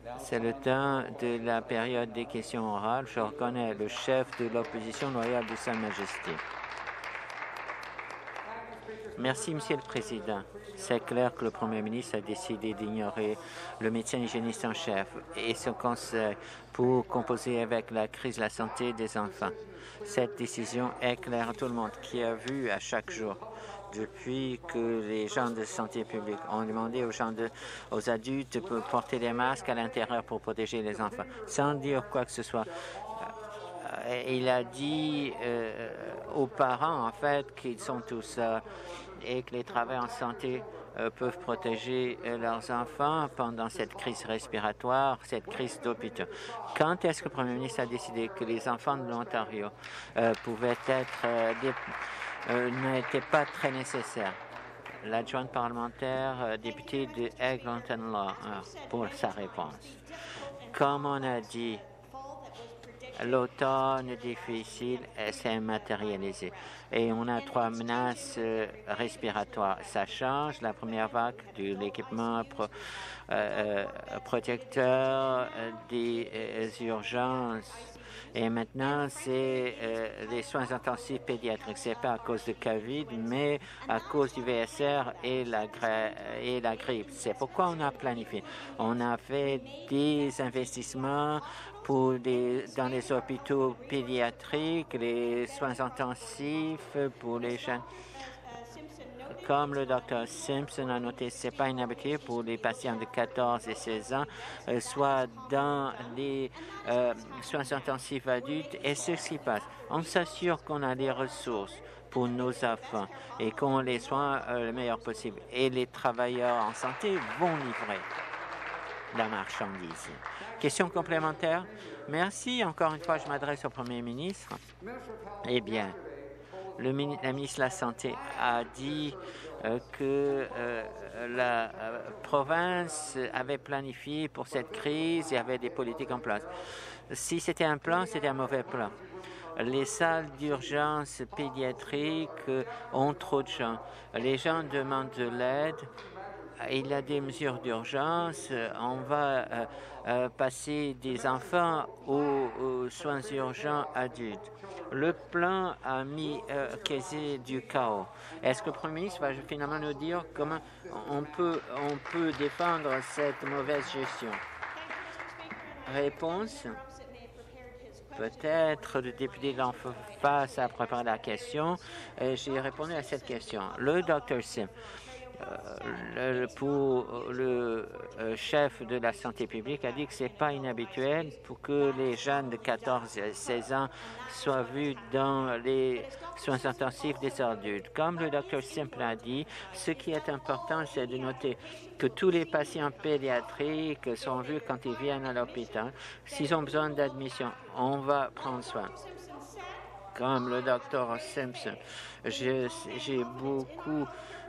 C'est le temps de la période des questions orales. Je reconnais le chef de l'opposition loyale de Sa Majesté. Merci, Monsieur le Président. C'est clair que le Premier ministre a décidé d'ignorer le médecin hygiéniste en chef et son conseil pour composer avec la crise de la santé des enfants. Cette décision est claire à tout le monde qui a vu à chaque jour depuis que les gens de santé publique ont demandé aux adultes de porter des masques à l'intérieur pour protéger les enfants, sans dire quoi que ce soit. Il a dit aux parents, en fait, qu'ils sont tous et que les travailleurs en santé peuvent protéger leurs enfants pendant cette crise respiratoire, cette crise d'hôpitaux. Quand est-ce que le Premier ministre a décidé que les enfants de l'Ontario pouvaient être n'était pas très nécessaire? L'adjointe parlementaire députée de Eglinton Law pour sa réponse. Comme on a dit, l'automne difficile s'est matérialisé et on a 3 menaces respiratoires. Ça change. La première vague de l'équipement protecteur des urgences. Et maintenant, c'est les soins intensifs pédiatriques. C'est pas à cause de COVID, mais à cause du VSR et la grippe. C'est pourquoi on a planifié. On a fait des investissements dans les hôpitaux pédiatriques, les soins intensifs pour les jeunes. Comme le Dr Simpson a noté, ce n'est pas inhabitué pour les patients de 14 et 16 ans, soit dans les soins intensifs adultes. Et c'est ce qui passe. On s'assure qu'on a les ressources pour nos enfants et qu'on les soigne le meilleur possible. Et les travailleurs en santé vont livrer la marchandise. Question complémentaire? Merci. Encore une fois, je m'adresse au Premier ministre. Eh bien, la ministre de la Santé a dit que la province avait planifié pour cette crise et avait des politiques en place. Si c'était un plan, c'était un mauvais plan. Les salles d'urgence pédiatriques ont trop de gens. Les gens demandent de l'aide. Il y a des mesures d'urgence. On va passer des enfants aux soins urgents adultes. Le plan a causé du chaos. Est-ce que le Premier ministre va finalement nous dire comment on peut défendre cette mauvaise gestion? Réponse. Peut-être le député d'en face a préparé la question. J'ai répondu à cette question. Le Dr Sim, pour le chef de la santé publique, a dit que ce n'est pas inhabituel pour que les jeunes de 14 et 16 ans soient vus dans les soins intensifs des adultes. Comme le Dr Simple a dit, ce qui est important, c'est de noter que tous les patients pédiatriques sont vus quand ils viennent à l'hôpital. S'ils ont besoin d'admission, on va prendre soin. Comme le Dr Simpson, j'ai beaucoup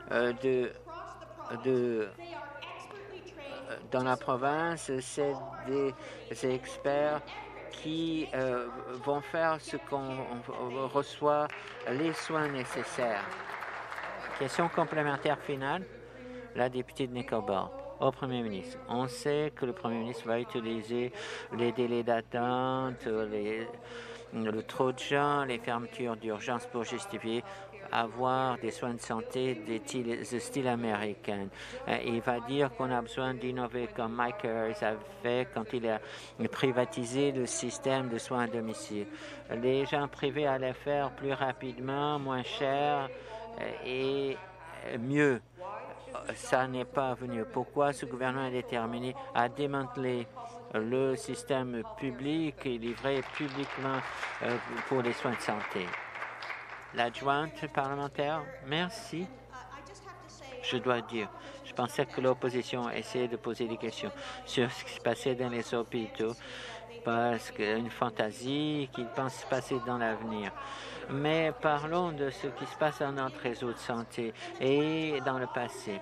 dans la province, c'est des experts qui vont faire ce qu'on reçoit, les soins nécessaires. Question complémentaire finale, la députée de Nickelbell. Au Premier ministre, on sait que le Premier ministre va utiliser les délais d'attente, le trop de gens, les fermetures d'urgence pour justifier avoir des soins de santé de style américain. Il va dire qu'on a besoin d'innover comme Mike Harris a fait quand il a privatisé le système de soins à domicile. Les gens privés allaient faire plus rapidement, moins cher et mieux. Ça n'est pas venu. Pourquoi ce gouvernement est déterminé à démanteler le système public et livré publiquement pour les soins de santé? L'adjointe parlementaire, merci. Je dois dire, je pensais que l'opposition essayait de poser des questions sur ce qui se passait dans les hôpitaux, parce qu'une fantaisie qu'ils pensent se passer dans l'avenir. Mais parlons de ce qui se passe dans notre réseau de santé et dans le passé.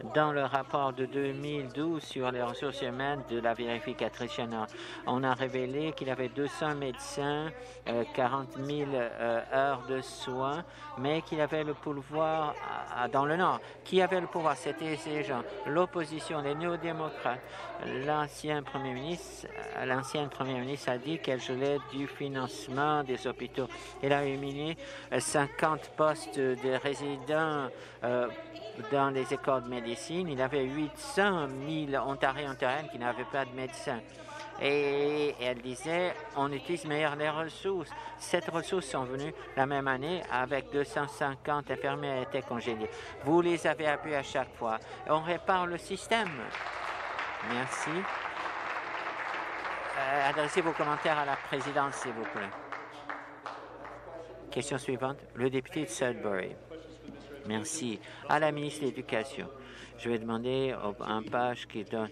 Dans le rapport de 2012 sur les ressources humaines de la vérificatrice générale, on a révélé qu'il y avait 200 médecins, 40 000 heures de soins, mais qu'il avait le pouvoir dans le Nord. Qui avait le pouvoir? C'était ces gens. L'opposition, les néo-démocrates. L'ancienne Premier ministre a dit qu'elle gelait du financement des hôpitaux. Elle a éliminé 50 postes de résidents dans les écoles de médecine. Il y avait 800 000 Ontariens qui n'avaient pas de médecin. Et elle disait, on utilise meilleur les ressources. Ces ressources sont venues la même année avec 250 infirmières étaient congédiées. Vous les avez appuyées à chaque fois. On répare le système. Merci. Adressez vos commentaires à la présidence, s'il vous plaît. Question suivante, le député de Sudbury. Merci. À la ministre de l'Éducation, je vais demander un page qui donne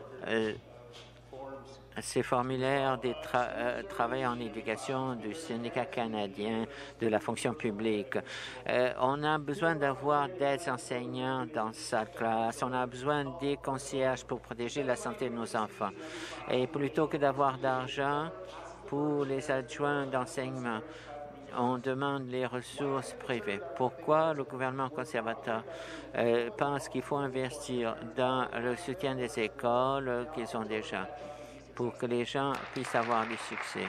ces formulaires des travailleurs en éducation du syndicat canadien de la fonction publique. On a besoin d'avoir des enseignants dans sa classe. On a besoin des concierges pour protéger la santé de nos enfants. Et plutôt que d'avoir d'argent pour les adjoints d'enseignement, on demande les ressources privées. Pourquoi le gouvernement conservateur pense qu'il faut investir dans le soutien des écoles qu'ils ont déjà pour que les gens puissent avoir du succès?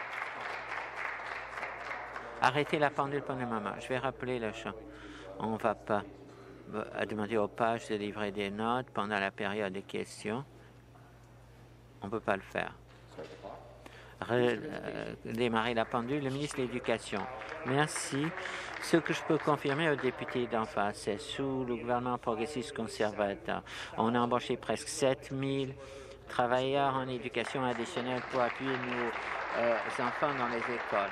Arrêtez la pendule pendant le moment. Je vais rappeler le chant. On ne va pas demander aux pages de livrer des notes pendant la période des questions. On ne peut pas le faire. Démarrer la pendule, le ministre de l'Éducation. Merci. Ce que je peux confirmer aux députés d'en face, c'est sous le gouvernement progressiste conservateur, on a embauché presque 7 000 travailleurs en éducation additionnelle pour appuyer nos enfants dans les écoles.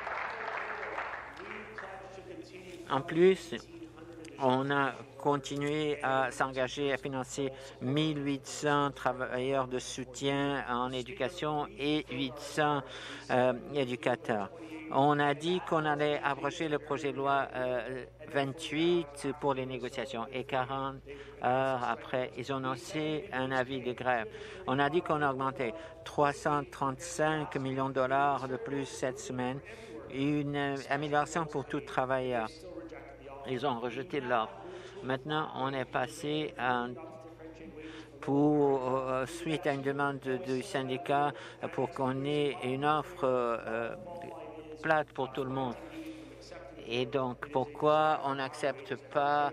En plus, on a continué à s'engager à financer 1800 travailleurs de soutien en éducation et 800 éducateurs. On a dit qu'on allait abroger le projet de loi 28 pour les négociations et 40 heures après, ils ont annoncé un avis de grève. On a dit qu'on augmentait 335 millions de dollars de plus cette semaine, une amélioration pour tout travailleur. Ils ont rejeté l'offre. Maintenant, on est passé suite à une demande du syndicat pour qu'on ait une offre plate pour tout le monde. Et donc, pourquoi on n'accepte pas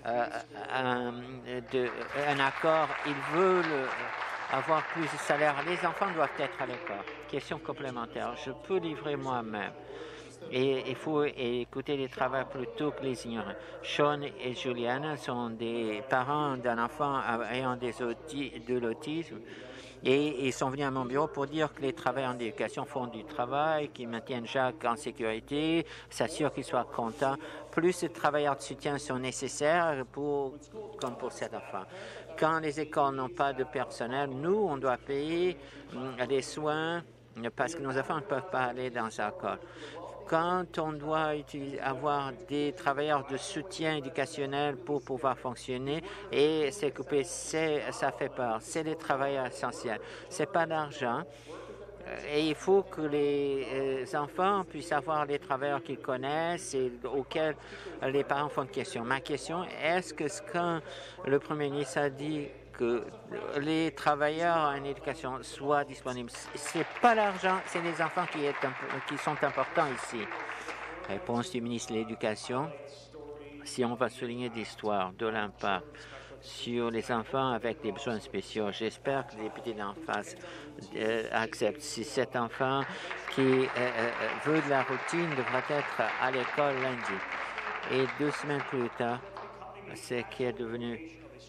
un accord? Ils veulent avoir plus de salaire. Les enfants doivent être à l'école. Question complémentaire. Je peux livrer moi-même. Et il faut écouter les travailleurs plutôt que les ignorants. Sean et Juliana sont des parents d'un enfant ayant de l'autisme et ils sont venus à mon bureau pour dire que les travailleurs en éducation font du travail, qu'ils maintiennent Jacques en sécurité, s'assurent qu'il soit content. Plus de travailleurs de soutien sont nécessaires comme pour cet enfant. Quand les écoles n'ont pas de personnel, nous, on doit payer des soins parce que nos enfants ne peuvent pas aller dans une école. Quand on doit avoir des travailleurs de soutien éducationnel pour pouvoir fonctionner et c'est coupé, ça fait peur. C'est des travailleurs essentiels. C'est pas d'argent. Et il faut que les enfants puissent avoir les travailleurs qu'ils connaissent et auxquels les parents font de questions. Ma question, est-ce que quand le Premier ministre a dit que les travailleurs en éducation soient disponibles, c'est pas l'argent, c'est les enfants qui sont importants ici. Réponse du ministre de l'Éducation. Si on va souligner l'histoire de l'impact sur les enfants avec des besoins spéciaux, j'espère que les députés d'en face acceptent. Si cet enfant qui veut de la routine devrait être à l'école lundi. Et 2 semaines plus tard, c'est qui est devenu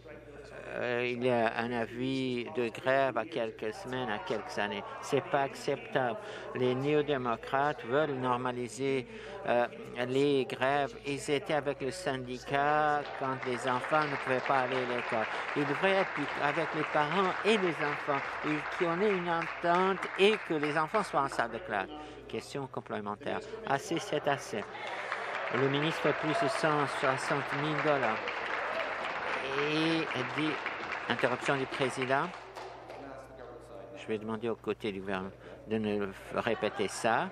il y a un avis de grève à quelques semaines, à quelques années. C'est pas acceptable. Les néo-démocrates veulent normaliser les grèves. Ils étaient avec le syndicat quand les enfants ne pouvaient pas aller à l'école. Ils devraient être avec les parents et les enfants, et qu'on ait une entente et que les enfants soient en salle de classe. Question complémentaire. Assez, c'est assez. Le ministre fait plus de 160 000 $. Et dit Interruption du président. Je vais demander au côté du gouvernement de ne répéter ça.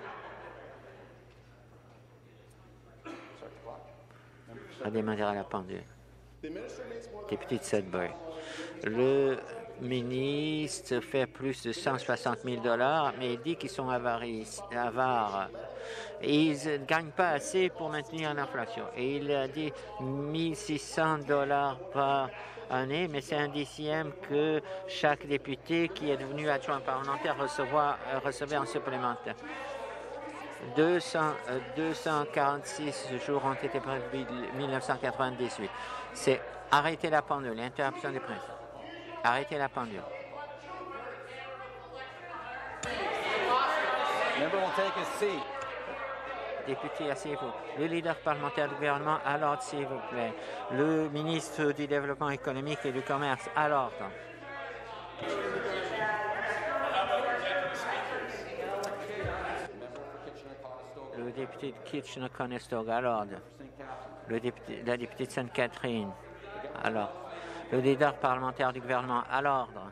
Redemander à la pendule. Député de Sudbury. Le ministre fait plus de 160 000 $, mais il dit qu'ils sont avares. Et ils ne gagnent pas assez pour maintenir l'inflation. Et il a dit 1 600 $ par année, mais c'est un dixième que chaque député qui est devenu adjoint parlementaire recevait en supplémentaire. 246 jours ont été prévus en 1998. C'est arrêter la pendule, interruption des presse. Arrêtez la pendule. Député, asseyez-vous. Le leader parlementaire du gouvernement, à l'ordre, s'il vous plaît. Le ministre du Développement économique et du Commerce, à l'ordre. Le député de Kitchener-Conestoga, à l'ordre. La députée de Sainte-Catherine, à l'ordre. Le leader parlementaire du gouvernement, à l'ordre.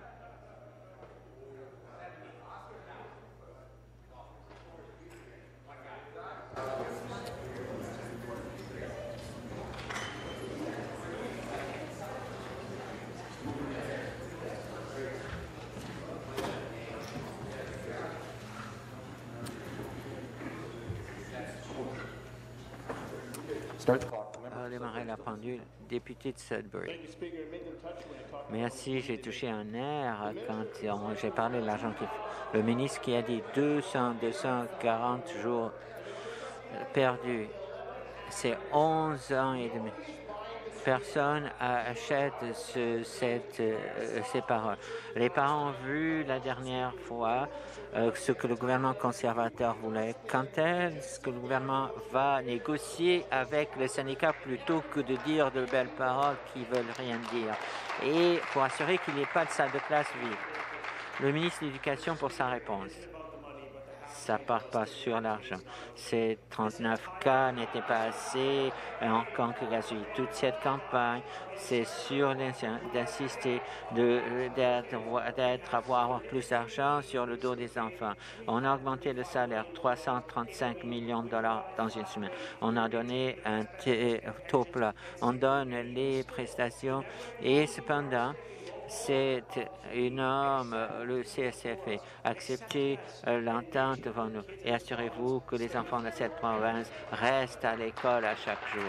Démarrer la pendule. Député de Sudbury. Merci, j'ai touché un nerf quand j'ai parlé de l'argent. Le ministre qui a dit 240 jours perdus. C'est 11 ans et demi. Personne achète ces paroles. Les parents ont vu la dernière fois ce que le gouvernement conservateur voulait. Quand est-ce que le gouvernement va négocier avec les syndicats plutôt que de dire de belles paroles qui ne veulent rien dire? Et pour assurer qu'il n'y ait pas de salle de classe vide. Le ministre de l'Éducation pour sa réponse. Ça ne part pas sur l'argent. Ces 39 cas n'étaient pas assez en congrégation. Toute cette campagne, c'est sûr d'insister, avoir plus d'argent sur le dos des enfants. On a augmenté le salaire, 335 millions de dollars dans une semaine. On a donné un taux plat. On donne les prestations et cependant, c'est énorme, le CSFA. Acceptez l'entente devant nous et assurez-vous que les enfants de cette province restent à l'école à chaque jour.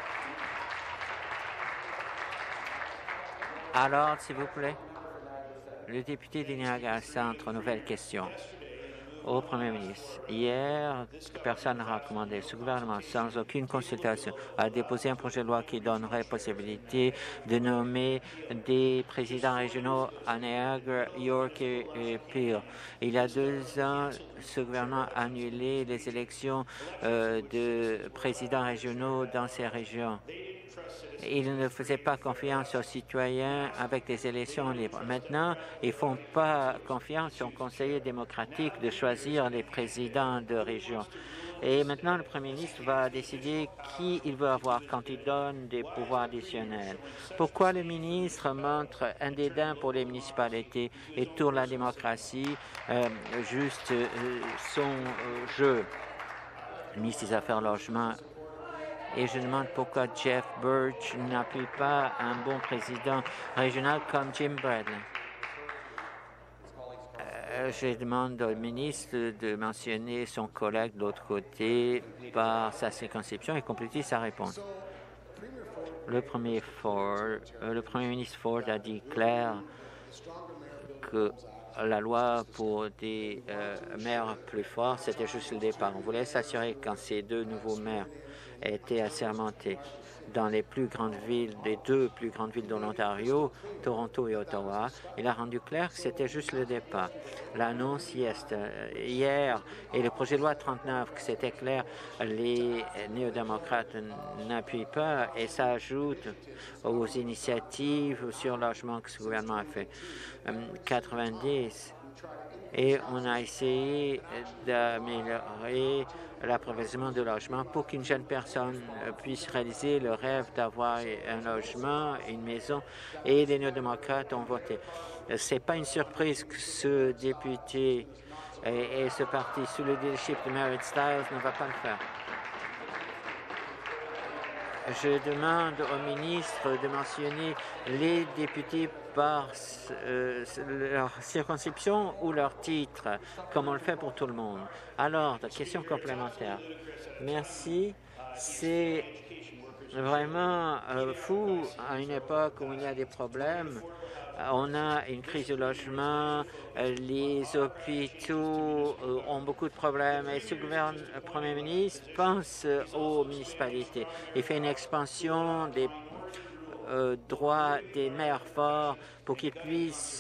Alors, s'il vous plaît, le député de Niagara Centre, nouvelle question. Au Premier ministre, hier, personne n'a recommandé. Ce gouvernement, sans aucune consultation, a déposé un projet de loi qui donnerait possibilité de nommer des présidents régionaux à Niagara, York et Peel. Il y a 2 ans, ce gouvernement a annulé les élections de présidents régionaux dans ces régions. Ils ne faisaient pas confiance aux citoyens avec des élections libres. Maintenant, ils ne font pas confiance aux conseillers démocratiques de choisir les présidents de région. Et maintenant, le Premier ministre va décider qui il veut avoir quand il donne des pouvoirs additionnels. Pourquoi le ministre montre un dédain pour les municipalités et tourne la démocratie juste son jeu? Le ministre des Affaires logement. Et je demande pourquoi Jeff Birch n'appuie pas un bon président régional comme Jim Bradley. Je demande au ministre de mentionner son collègue de l'autre côté par sa circonscription et compléter sa réponse. Le Premier ministre Ford a dit clair que la loi pour des maires plus forts, c'était juste le départ. On voulait s'assurer quand ces 2 nouveaux maires étaient assermentés dans les plus grandes villes, les 2 plus grandes villes de l'Ontario, Toronto et Ottawa. Il a rendu clair que c'était juste le départ. L'annonce hier et le projet de loi 39, que c'était clair, les néo-démocrates n'appuient pas et ça ajoute aux initiatives sur le logement que ce gouvernement a fait. 90 et on a essayé d'améliorer l'approvisionnement de logements pour qu'une jeune personne puisse réaliser le rêve d'avoir un logement, une maison, et les néo-démocrates ont voté. Ce n'est pas une surprise que ce député et ce parti, sous le leadership de Marit Stiles, ne va pas le faire. Je demande au ministre de mentionner les députés par leur circonscription ou leur titre, comme on le fait pour tout le monde. Alors, question complémentaire. Merci. C'est vraiment fou à une époque où il y a des problèmes. On a une crise de logement, les hôpitaux ont beaucoup de problèmes et ce Premier ministre pense aux municipalités. Il fait une expansion des droits des maires forts pour qu'ils puissent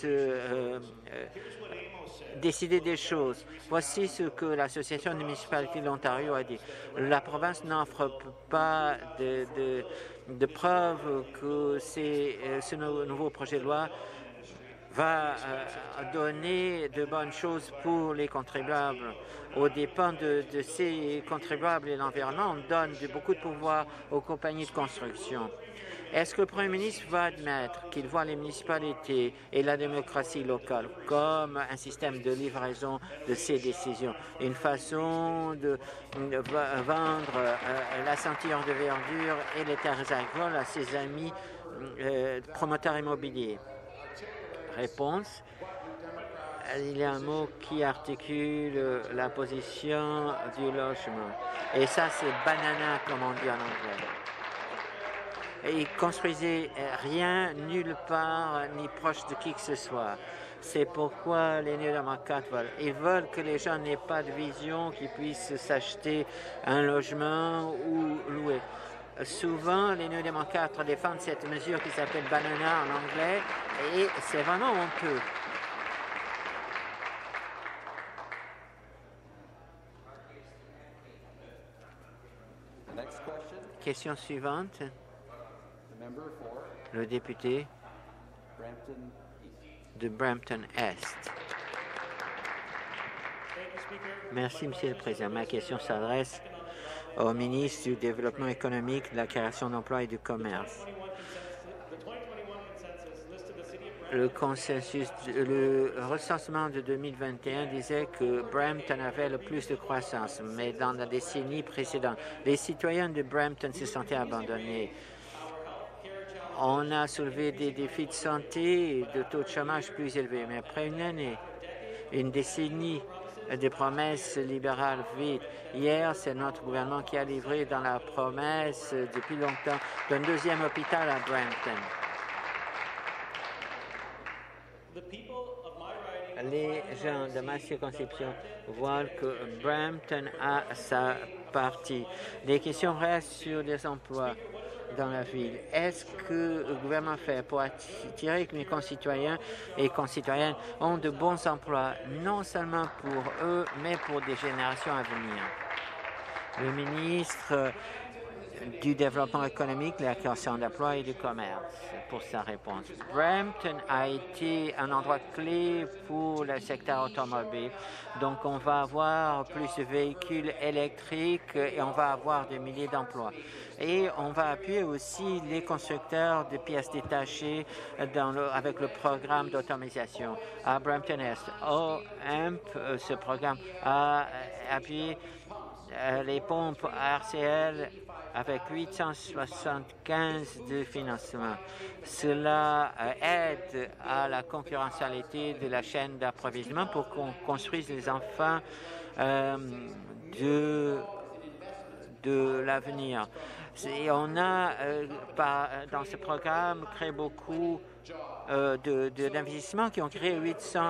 décider des choses. Voici ce que l'Association des municipalités de l'Ontario a dit. La province n'offre pas de preuves que ce nouveau projet de loi va donner de bonnes choses pour les contribuables. Aux dépens de ces contribuables et l'environnement, on donne beaucoup de pouvoir aux compagnies de construction. Est-ce que le Premier ministre va admettre qu'il voit les municipalités et la démocratie locale comme un système de livraison de ces décisions, une façon de vendre la ceinture de verdure et les terres agricoles à ses amis promoteurs immobiliers? Réponse. Il y a un mot qui articule la position du logement. Et ça, c'est banana, comme on dit en anglais. Et ils ne construisaient rien, nulle part, ni proche de qui que ce soit. C'est pourquoi les néo-démocrates veulent. Ils veulent que les gens n'aient pas de vision, qu'ils puissent s'acheter un logement ou louer. Souvent, les néo-démocrates défendent cette mesure qui s'appelle banana en anglais et c'est vraiment honteux. Question suivante. Le député de Brampton-Est. Merci, Monsieur le Président. Ma question s'adresse au ministre du Développement économique, de la création d'emplois et du commerce. Le recensement de 2021 disait que Brampton avait le plus de croissance, mais dans la décennie précédente, les citoyens de Brampton se sentaient abandonnés. On a soulevé des défis de santé et de taux de chômage plus élevés, mais après une année, une décennie des promesses libérales vides. Hier, c'est notre gouvernement qui a livré dans la promesse depuis longtemps d'un deuxième hôpital à Brampton. Les gens de ma circonscription voient que Brampton a sa partie. Les questions restent sur les emplois dans la ville. Est-ce que le gouvernement fait pour attirer que mes concitoyens et concitoyennes ont de bons emplois, non seulement pour eux, mais pour des générations à venir? Le ministre du Développement économique, de la création d'emplois et du commerce pour sa réponse. Brampton a été un endroit clé pour le secteur automobile. Donc, on va avoir plus de véhicules électriques et on va avoir des milliers d'emplois. Et on va appuyer aussi les constructeurs de pièces détachées avec le programme d'automatisation à Brampton-Est. OMP, ce programme a appuyé les pompes RCL avec 875 de financement. Cela aide à la concurrentialité de la chaîne d'approvisionnement pour qu'on construise les enfants de l'avenir. Et on a, dans ce programme, créé beaucoup d'investissements qui ont créé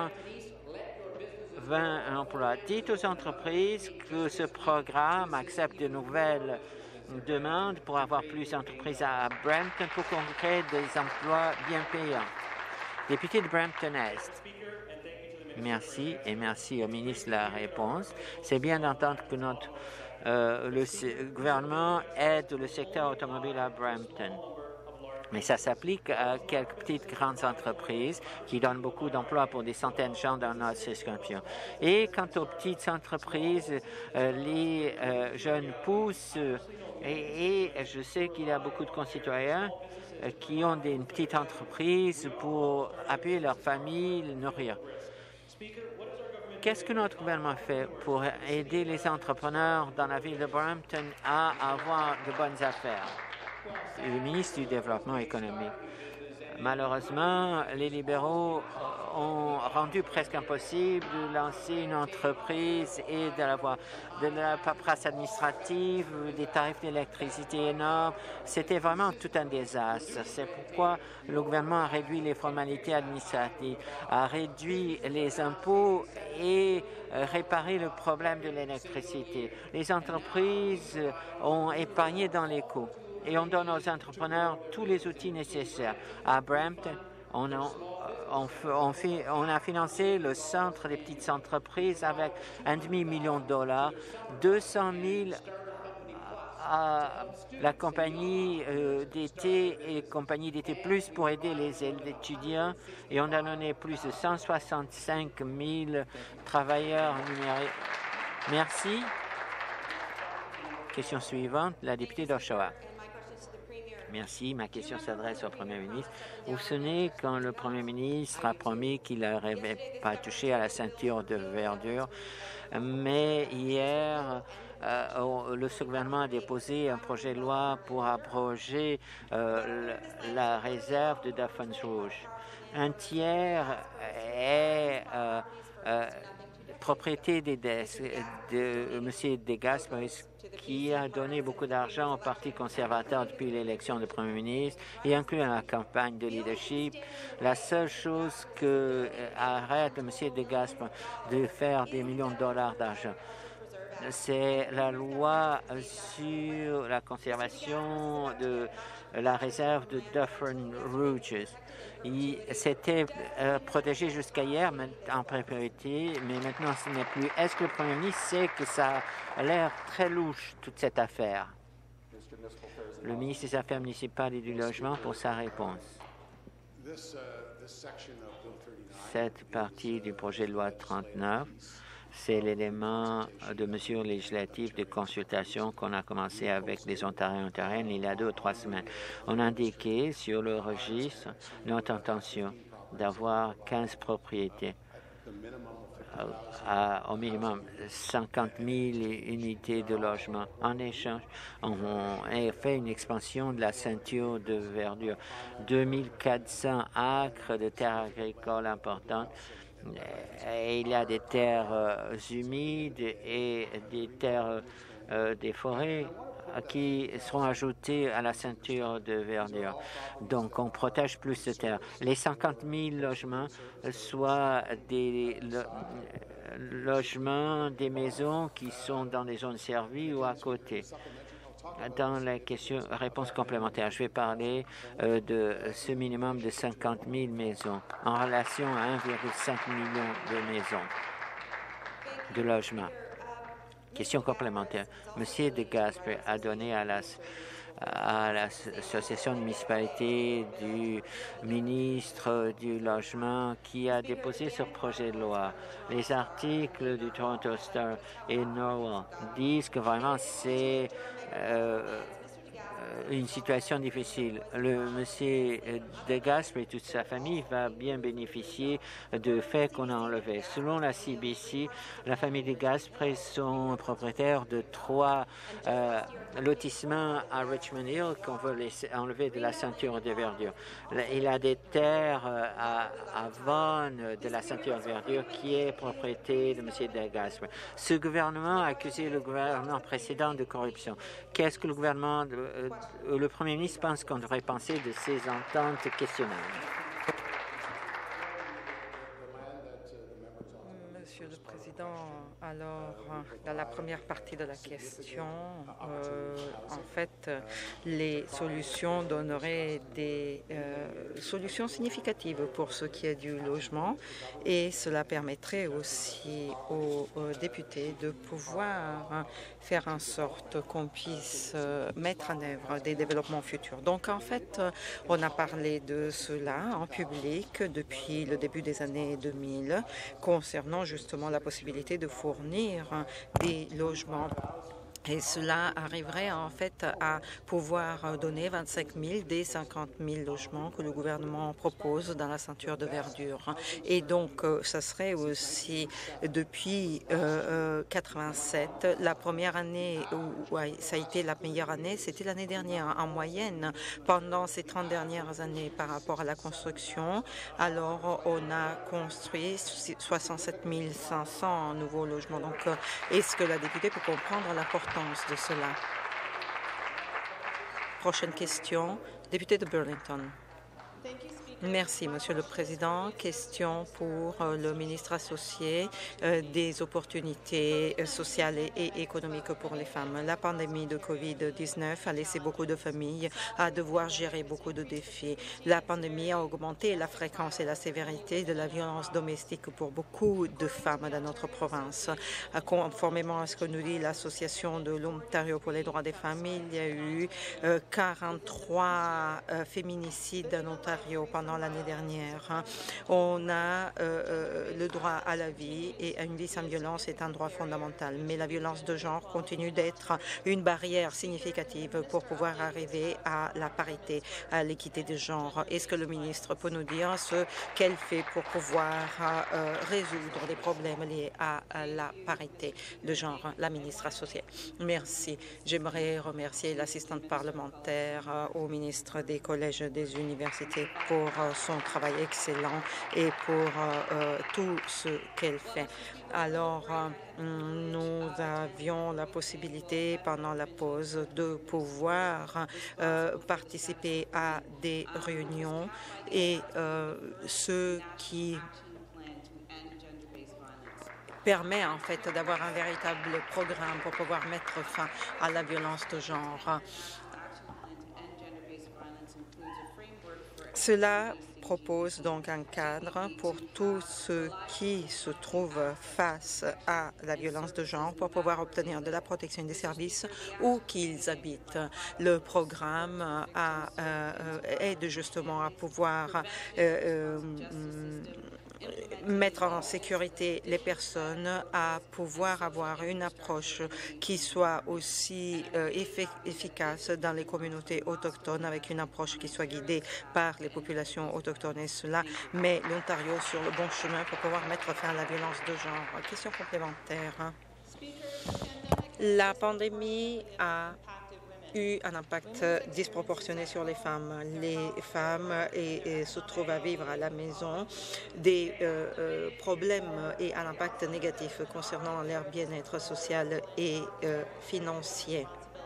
820 emplois. Dites aux entreprises que ce programme accepte de nouvelles demandes pour avoir plus d'entreprises à Brampton pour qu'on crée des emplois bien payants. Député de Brampton-Est. Merci et merci au ministre de la réponse. C'est bien d'entendre que le gouvernement aide le secteur automobile à Brampton. Mais ça s'applique à quelques petites grandes entreprises qui donnent beaucoup d'emplois pour des centaines de gens dans notre circonscription. Et quant aux petites entreprises, les jeunes pousses, et je sais qu'il y a beaucoup de concitoyens qui ont une petite entreprise pour appuyer leur famille, les nourrir. Qu'est-ce que notre gouvernement fait pour aider les entrepreneurs dans la ville de Brampton à avoir de bonnes affaires? Le ministre du Développement économique. Malheureusement, les libéraux ont rendu presque impossible de lancer une entreprise et d'avoir de la paperasse administrative, des tarifs d'électricité énormes. C'était vraiment tout un désastre. C'est pourquoi le gouvernement a réduit les formalités administratives, a réduit les impôts et réparé le problème de l'électricité. Les entreprises ont épargné dans les coûts. Et on donne aux entrepreneurs tous les outils nécessaires. À Brampton, on a financé le centre des petites entreprises avec $500 000, 200 000 à la compagnie d'été et compagnie d'été plus pour aider les étudiants. Et on a donné plus de 165 000 travailleurs numériques. Merci. Question suivante, la députée d'Oshawa. Merci. Ma question s'adresse au Premier ministre. Vous vous souvenez quand le Premier ministre a promis qu'il n'aurait pas touché à la ceinture de verdure, mais hier, le gouvernement a déposé un projet de loi pour abroger la réserve de Dauphin Rouge. Un tiers est propriété de M. Degasperi, qui a donné beaucoup d'argent au Parti conservateur depuis l'élection du Premier ministre, et inclus dans la campagne de leadership. La seule chose que arrête M. Degasperi de faire des millions de dollars d'argent, c'est la loi sur la conservation de la réserve de Dufferin Rouges. C'était protégé jusqu'à hier en priorité, mais maintenant ce n'est plus. Est-ce que le Premier ministre sait que ça a l'air très louche, toute cette affaire? Le ministre des Affaires municipales et du Logement pour sa réponse. Cette partie du projet de loi 39, c'est l'élément de mesures législatives de consultation qu'on a commencé avec les Ontariens et Ontariennes il y a 2 ou 3 semaines. On a indiqué sur le registre notre intention d'avoir 15 propriétés, au minimum 50 000 unités de logement. En échange, on a fait une expansion de la ceinture de verdure, 2400 acres de terres agricoles importantes. Et il y a des terres humides et des terres des forêts qui seront ajoutées à la ceinture de verdure. Donc, on protège plus de terres. Les 50 000 logements, soit des logements, des maisons qui sont dans des zones servies ou à côté. Dans la réponse complémentaire, je vais parler de ce minimum de 50 000 maisons en relation à 1,5 million de maisons, de logements. Question complémentaire. Monsieur Degasperi a donné à l'association de municipalité du ministre du Logement qui a déposé ce projet de loi. Les articles du Toronto Star et Norwell disent que vraiment c'est une situation difficile. Monsieur Degasperi et toute sa famille va bien bénéficier de faits qu'on a enlevés. Selon la CBC, la famille Degasperi sont propriétaires de 3 lotissements à Richmond Hill qu'on veut laisser enlever de la ceinture de verdure. Il a des terres à Vaughan de la ceinture de verdure qui est propriété de M. Degasperi. Ce gouvernement a accusé le gouvernement précédent de corruption. Qu'est-ce que le gouvernement, le Premier ministre pense qu'on devrait penser de ces ententes questionnables? Monsieur le Président. Alors, dans la première partie de la question, en fait, les solutions donneraient des solutions significatives pour ce qui est du logement et cela permettrait aussi aux députés de pouvoir faire en sorte qu'on puisse mettre en œuvre des développements futurs. Donc, en fait, on a parlé de cela en public depuis le début des années 2000 concernant justement la possibilité de fournir des logements. Et cela arriverait en fait à pouvoir donner 25 000 des 50 000 logements que le gouvernement propose dans la ceinture de verdure. Et donc, ça serait aussi depuis 87, la première année où ça a été la meilleure année, c'était l'année dernière. En moyenne, pendant ces 30 dernières années par rapport à la construction, alors on a construit 67 500 nouveaux logements. Donc, est-ce que la députée peut comprendre l'importance de cela? Prochaine question, député de Burlington. Merci, Monsieur le Président. Question pour le ministre associé des opportunités sociales et économiques pour les femmes. La pandémie de COVID-19 a laissé beaucoup de familles à devoir gérer beaucoup de défis. La pandémie a augmenté la fréquence et la sévérité de la violence domestique pour beaucoup de femmes dans notre province. Conformément à ce que nous dit l'Association de l'Ontario pour les droits des femmes, il y a eu 43 féminicides en Ontario pendant l'année dernière. On a le droit à la vie et à une vie sans violence est un droit fondamental, mais la violence de genre continue d'être une barrière significative pour pouvoir arriver à la parité, à l'équité de genre. Est-ce que le ministre peut nous dire ce qu'elle fait pour pouvoir résoudre les problèmes liés à la parité de genre? La ministre associée. Merci. J'aimerais remercier l'assistante parlementaire au ministre des collèges et des universités pour son travail excellent et pour tout ce qu'elle fait. Alors, nous avions la possibilité pendant la pause de pouvoir participer à des réunions et ce qui permet en fait d'avoir un véritable programme pour pouvoir mettre fin à la violence de genre. Cela propose donc un cadre pour tous ceux qui se trouvent face à la violence de genre pour pouvoir obtenir de la protection des services où qu'ils habitent. Le programme aide justement à pouvoir mettre en sécurité les personnes, à pouvoir avoir une approche qui soit aussi efficace dans les communautés autochtones, avec une approche qui soit guidée par les populations autochtones. Et cela met l'Ontario sur le bon chemin pour pouvoir mettre fin à la violence de genre. Question complémentaire. La pandémie a eu un impact disproportionné sur les femmes. Les femmes se trouvent à vivre à la maison des problèmes et un impact négatif concernant leur bien-être social et financier.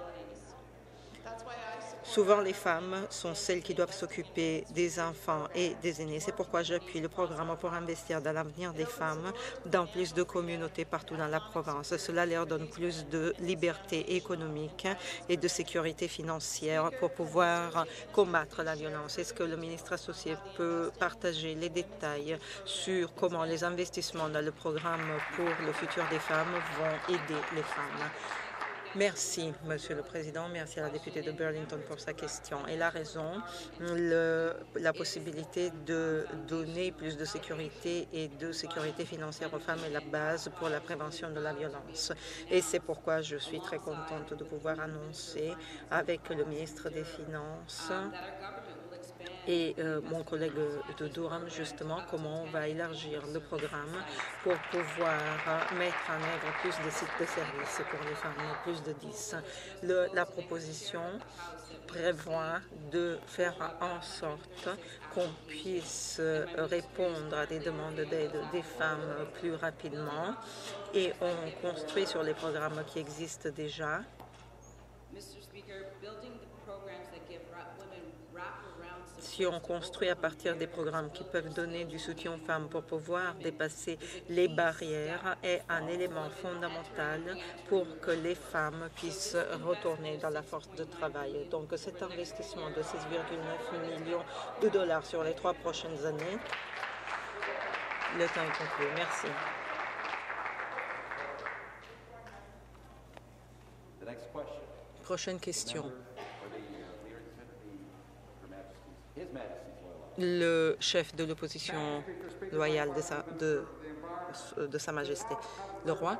Souvent, les femmes sont celles qui doivent s'occuper des enfants et des aînés. C'est pourquoi j'appuie le programme pour investir dans l'avenir des femmes dans plus de communautés partout dans la province. Cela leur donne plus de liberté économique et de sécurité financière pour pouvoir combattre la violence. Est-ce que le ministre associé peut partager les détails sur comment les investissements dans le programme pour le futur des femmes vont aider les femmes? Merci, Monsieur le Président. Merci à la députée de Burlington pour sa question. Elle a raison. La possibilité de donner plus de sécurité et de sécurité financière aux femmes est la base pour la prévention de la violence. Et c'est pourquoi je suis très contente de pouvoir annoncer avec le ministre des Finances et mon collègue de Durham, justement, comment on va élargir le programme pour pouvoir mettre en œuvre plus de sites de services pour les femmes, plus de 10. La proposition prévoit de faire en sorte qu'on puisse répondre à des demandes d'aide des femmes plus rapidement et on construit sur les programmes qui existent déjà. si on construit à partir des programmes qui peuvent donner du soutien aux femmes pour pouvoir dépasser les barrières est un élément fondamental pour que les femmes puissent retourner dans la force de travail. Donc cet investissement de 6,9 millions de dollars sur les 3 prochaines années, le temps est conclu. Merci. Prochaine question. Le chef de l'opposition loyale de Sa Majesté, le roi.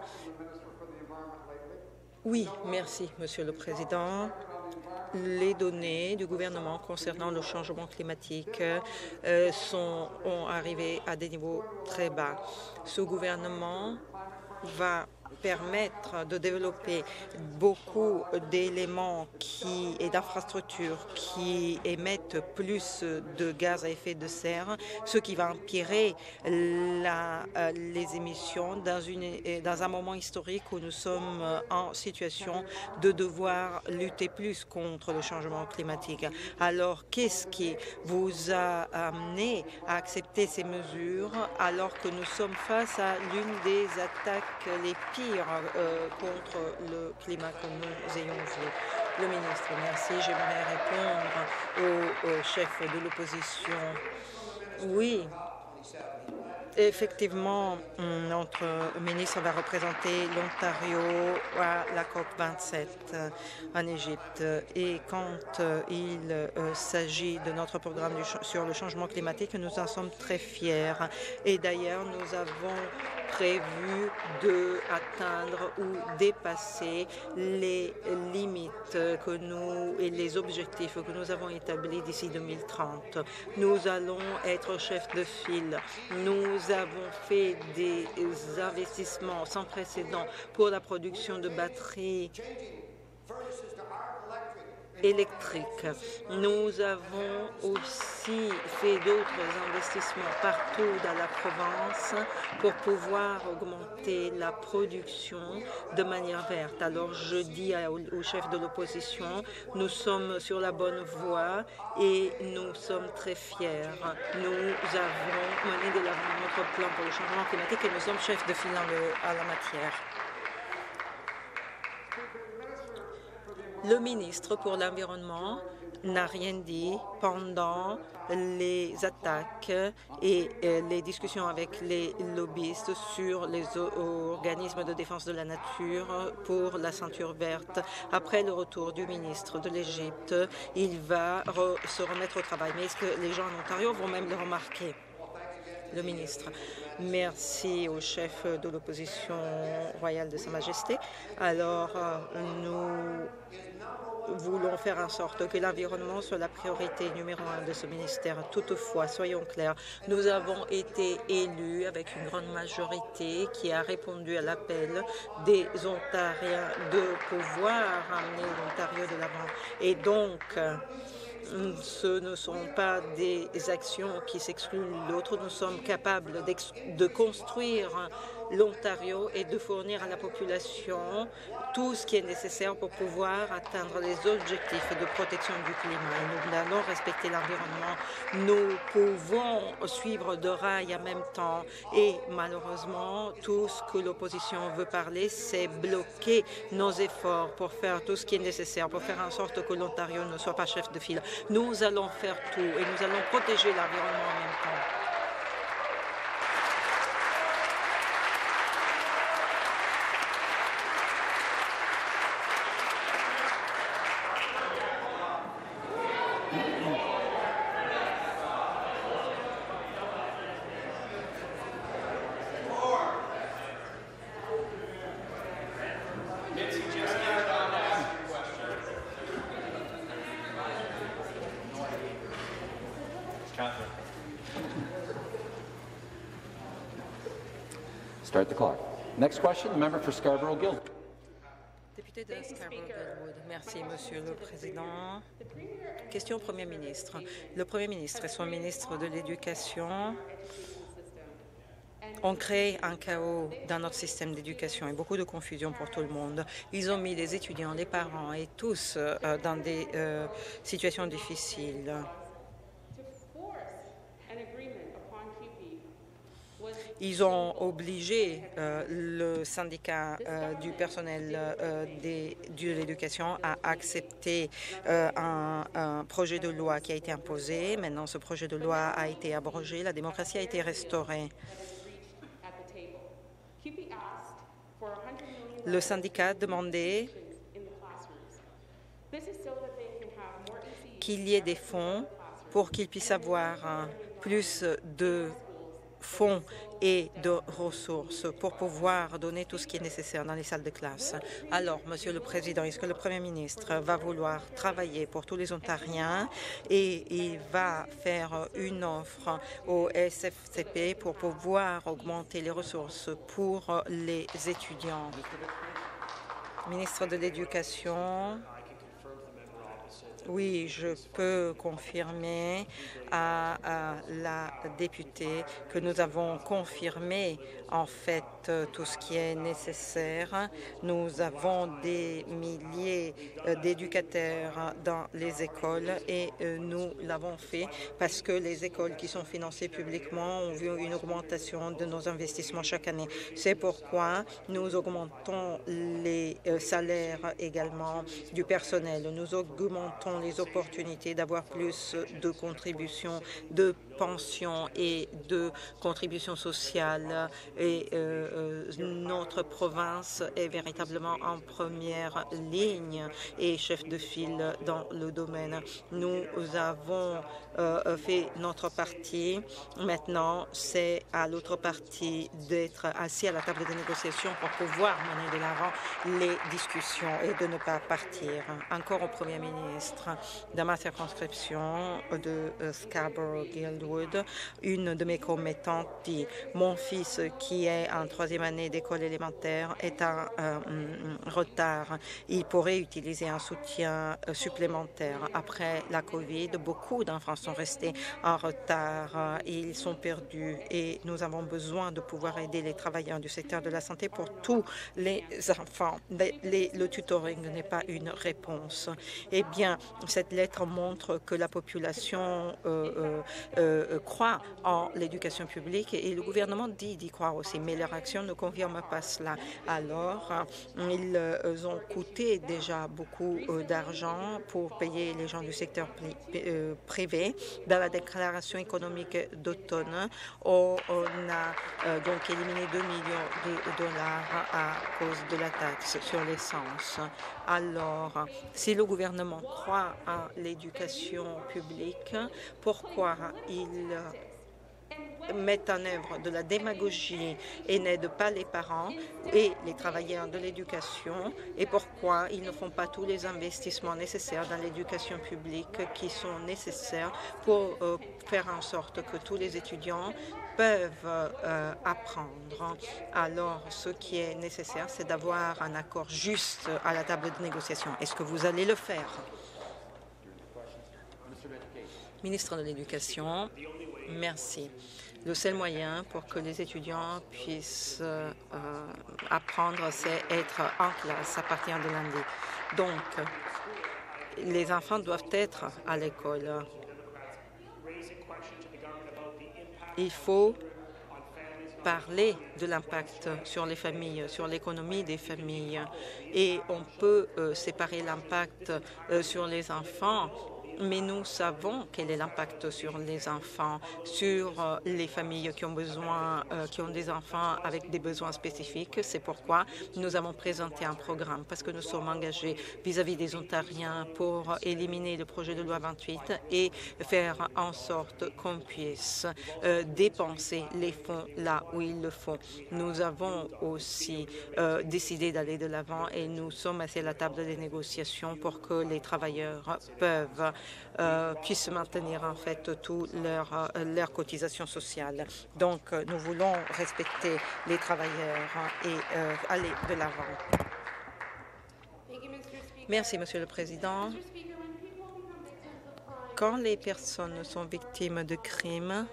Oui, merci, Monsieur le Président. Les données du gouvernement concernant le changement climatique ont arrivé à des niveaux très bas. Ce gouvernement va permettre de développer beaucoup d'éléments et d'infrastructures qui émettent plus de gaz à effet de serre, ce qui va empirer les émissions dans un moment historique où nous sommes en situation de devoir lutter plus contre le changement climatique. Alors, qu'est-ce qui vous a amené à accepter ces mesures alors que nous sommes face à l'une des attaques les pires contre le climat que nous ayons vu? Le ministre, merci. J'aimerais répondre au chef de l'opposition. Oui, effectivement, notre ministre va représenter l'Ontario à la COP27 en Égypte. Et quand il s'agit de notre programme sur le changement climatique, nous en sommes très fiers. Et d'ailleurs, nous avons prévu d'atteindre ou dépasser les limites et les objectifs que nous avons établis d'ici 2030. Nous allons être chef de file. Nous avons fait des investissements sans précédent pour la production de batteries électriques. Nous avons aussi fait d'autres investissements partout dans la province pour pouvoir augmenter la production de manière verte. Alors je dis au chef de l'opposition, nous sommes sur la bonne voie et nous sommes très fiers. Nous avons mené de l'avant notre plan pour le changement climatique et nous sommes chefs de file à la matière. Le ministre pour l'Environnement n'a rien dit pendant les attaques et les discussions avec les lobbyistes sur les organismes de défense de la nature pour la ceinture verte. Après le retour du ministre de l'Égypte, il va se remettre au travail. Mais est-ce que les gens en Ontario vont même le remarquer? Le ministre. Merci au chef de l'opposition royale de Sa Majesté. Alors, nous voulons faire en sorte que l'environnement soit la priorité numéro 1 de ce ministère. Toutefois, soyons clairs, nous avons été élus avec une grande majorité qui a répondu à l'appel des Ontariens de pouvoir amener l'Ontario de l'avant. Et donc, ce ne sont pas des actions qui s'excluent l'autre. Nous sommes capables de construire l'Ontario et de fournir à la population tout ce qui est nécessaire pour pouvoir atteindre les objectifs de protection du climat. Et nous allons respecter l'environnement. Nous pouvons suivre de rail en même temps. Et malheureusement, tout ce que l'opposition veut parler, c'est bloquer nos efforts pour faire tout ce qui est nécessaire, pour faire en sorte que l'Ontario ne soit pas chef de file. Nous allons faire tout et nous allons protéger l'environnement en même temps. Start the clock. Next question, the member for Scarborough-Guildwood. Député de Scarborough-Guildwood. Merci, Monsieur le Président. Question au Premier ministre. Le Premier ministre et son ministre de l'Éducation ont créé un chaos dans notre système d'éducation et beaucoup de confusion pour tout le monde. Ils ont mis les étudiants, les parents et tous dans des situations difficiles. Ils ont obligé le syndicat du personnel de l'éducation à accepter un projet de loi qui a été imposé. Maintenant, ce projet de loi a été abrogé. La démocratie a été restaurée. Le syndicat demandait qu'il y ait des fonds pour qu'ils puissent avoir plus de fonds et de ressources pour pouvoir donner tout ce qui est nécessaire dans les salles de classe. Alors, Monsieur le Président, est-ce que le Premier ministre va vouloir travailler pour tous les Ontariens et il va faire une offre au SFCP pour pouvoir augmenter les ressources pour les étudiants? Ministre de l'Éducation. Oui, je peux confirmer à la députée que nous avons confirmé en fait tout ce qui est nécessaire. Nous avons des milliers d'éducateurs dans les écoles et nous l'avons fait parce que les écoles qui sont financées publiquement ont vu une augmentation de nos investissements chaque année. C'est pourquoi nous augmentons les salaires également du personnel. Nous augmentons les opportunités d'avoir plus de contributions, de pensions et de contributions sociales. Et notre province est véritablement en première ligne et chef de file dans le domaine. Nous avons fait notre partie. Maintenant, c'est à l'autre partie d'être assis à la table des négociations pour pouvoir mener de l'avant les discussions et de ne pas partir. Encore au Premier ministre, dans ma circonscription de Scarborough-Guildwood, une de mes commettantes dit « Mon fils, qui est en 3e année d'école élémentaire, est en retard. Il pourrait utiliser un soutien supplémentaire. Après la COVID, beaucoup d'enfants sont restés en retard. Ils sont perdus et nous avons besoin de pouvoir aider les travailleurs du secteur de la santé pour tous les enfants. Le tutoring n'est pas une réponse. Eh bien, cette lettre montre que la population croit en l'éducation publique et le gouvernement dit d'y croire aussi, mais leur action ne confirme pas cela. Alors, ils ont coûté déjà beaucoup d'argent pour payer les gens du secteur privé. Dans la déclaration économique d'automne, on a donc éliminé 2 millions de dollars à cause de la taxe sur l'essence. Alors, si le gouvernement croit à l'éducation publique, pourquoi il mettent en œuvre de la démagogie et n'aident pas les parents et les travailleurs de l'éducation et pourquoi ils ne font pas tous les investissements nécessaires dans l'éducation publique qui sont nécessaires pour faire en sorte que tous les étudiants peuvent apprendre. Alors, ce qui est nécessaire, c'est d'avoir un accord juste à la table de négociation. Est-ce que vous allez le faire? Ministre de l'Éducation, merci. Le seul moyen pour que les étudiants puissent apprendre, c'est être en classe à partir de lundi. Donc, les enfants doivent être à l'école. Il faut parler de l'impact sur les familles, sur l'économie des familles. Et on peut séparer l'impact sur les enfants, mais nous savons quel est l'impact sur les enfants, sur les familles qui ont besoin, qui ont des enfants avec des besoins spécifiques. C'est pourquoi nous avons présenté un programme, parce que nous sommes engagés vis-à-vis des Ontariens pour éliminer le projet de loi 28 et faire en sorte qu'on puisse dépenser les fonds là où il le faut. Nous avons aussi décidé d'aller de l'avant et nous sommes assis à la table des négociations pour que les travailleurs puissent maintenir en fait toutes leurs cotisations sociales. Donc, nous voulons respecter les travailleurs et aller de l'avant. Merci, Monsieur le Président. Quand les personnes sont victimes de crimes,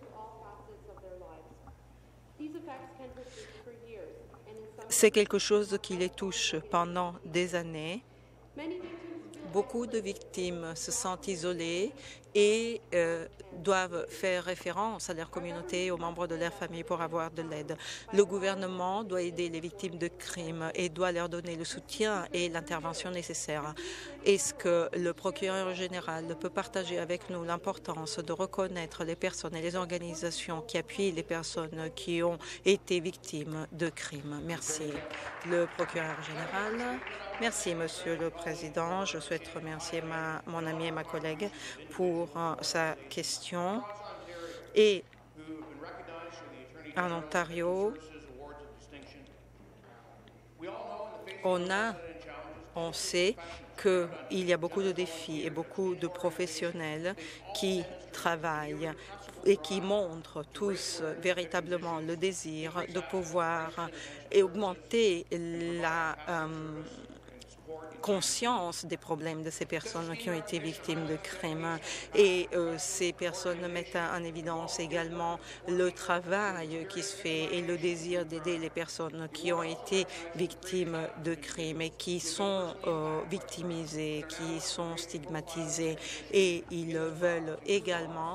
c'est quelque chose qui les touche pendant des années. Beaucoup de victimes se sentent isolées et doivent faire référence à leur communauté et aux membres de leur famille pour avoir de l'aide. Le gouvernement doit aider les victimes de crimes et doit leur donner le soutien et l'intervention nécessaire. Est-ce que le procureur général peut partager avec nous l'importance de reconnaître les personnes et les organisations qui appuient les personnes qui ont été victimes de crimes? Merci. Le procureur général. Merci, Monsieur le Président. Je souhaite remercier mon ami et ma collègue pour sa question. Et en Ontario, on sait qu'il y a beaucoup de défis et beaucoup de professionnels qui travaillent et qui montrent tous véritablement le désir de pouvoir augmenter la conscience des problèmes de ces personnes qui ont été victimes de crimes. Et ces personnes mettent en évidence également le travail qui se fait et le désir d'aider les personnes qui ont été victimes de crimes et qui sont victimisées, qui sont stigmatisées. Et ils veulent également